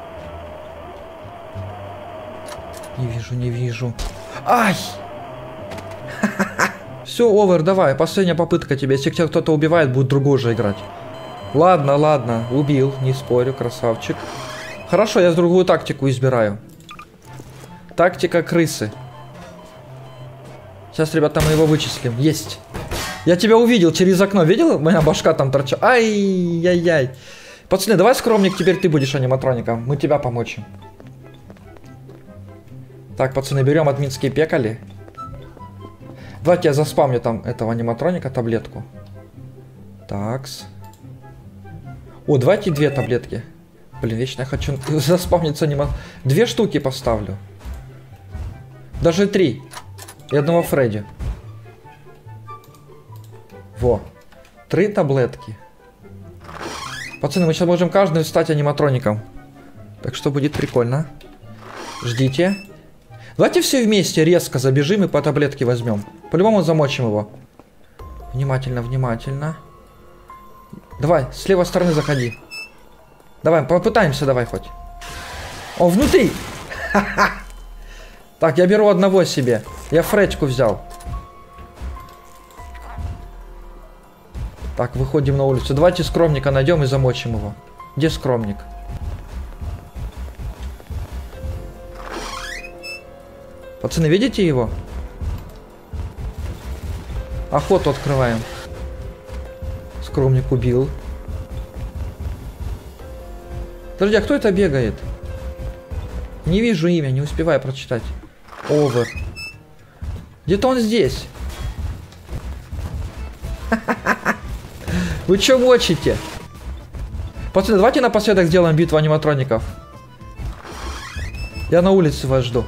[SPEAKER 1] Не вижу. Ай! Все, Овер, давай, последняя попытка тебе. Если тебя кто-то убивает, будет другой же играть. Ладно, убил, не спорю, красавчик. Хорошо, я другую тактику избираю. Тактика крысы. Сейчас, ребята, мы его вычислим. Есть. Я тебя увидел через окно. Видел? Моя башка там торчала. Ай-яй-яй. Пацаны, давай, скромник, теперь ты будешь аниматроником. Мы тебя помочим. Так, пацаны, берем админские пекали. Давайте я заспамню там этого аниматроника таблетку. Такс. О, давайте 2 таблетки. Блин, вечно я хочу заспамниться анима... 2 штуки поставлю. Даже 3. И одного Фредди. Во. 3 таблетки. Пацаны, мы сейчас можем каждый стать аниматроником. Так что будет прикольно. Ждите. Давайте все вместе резко забежим и по таблетке возьмем. По-любому замочим его. Внимательно. Давай, с левой стороны заходи. Давай, попытаемся, давай хоть. О, внутри! Ха-ха! Так, я беру одного себе. Я Фредьку взял. Так, выходим на улицу. Давайте скромника найдем и замочим его. Где скромник? Пацаны, видите его? Охоту открываем. Скромник убил. Подожди, а кто это бегает? Не вижу имя, не успеваю прочитать. Овер. Где-то он здесь. Вы что мочите? Пацаны, давайте напоследок сделаем битву аниматроников. Я на улице вас жду.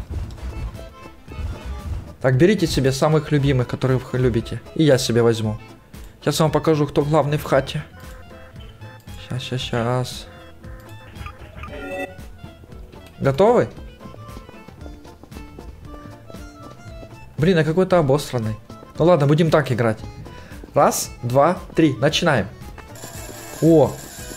[SPEAKER 1] Так, берите себе самых любимых, которых вы любите. И я себе возьму. Сейчас вам покажу, кто главный в хате. Сейчас. Готовы? Блин, я какой-то обосранный. Ну ладно, будем так играть. 1, 2, 3. Начинаем. О!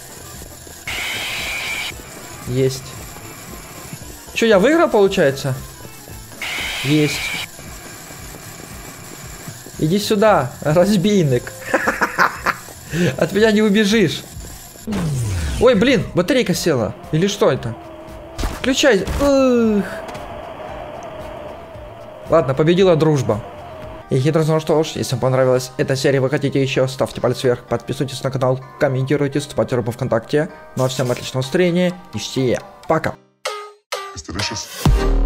[SPEAKER 1] Есть. Че, я выиграл, получается? Есть. Иди сюда, разбийник. От меня не убежишь. Ой, блин, батарейка села. Или что это? Включай. Ладно, победила дружба. И хитро, ну что ж, если вам понравилась эта серия, вы хотите еще, ставьте палец вверх, подписывайтесь на канал, комментируйте, вступайте в группу ВКонтакте. Ну а всем отличного настроения и все. Пока.
[SPEAKER 12] It's delicious.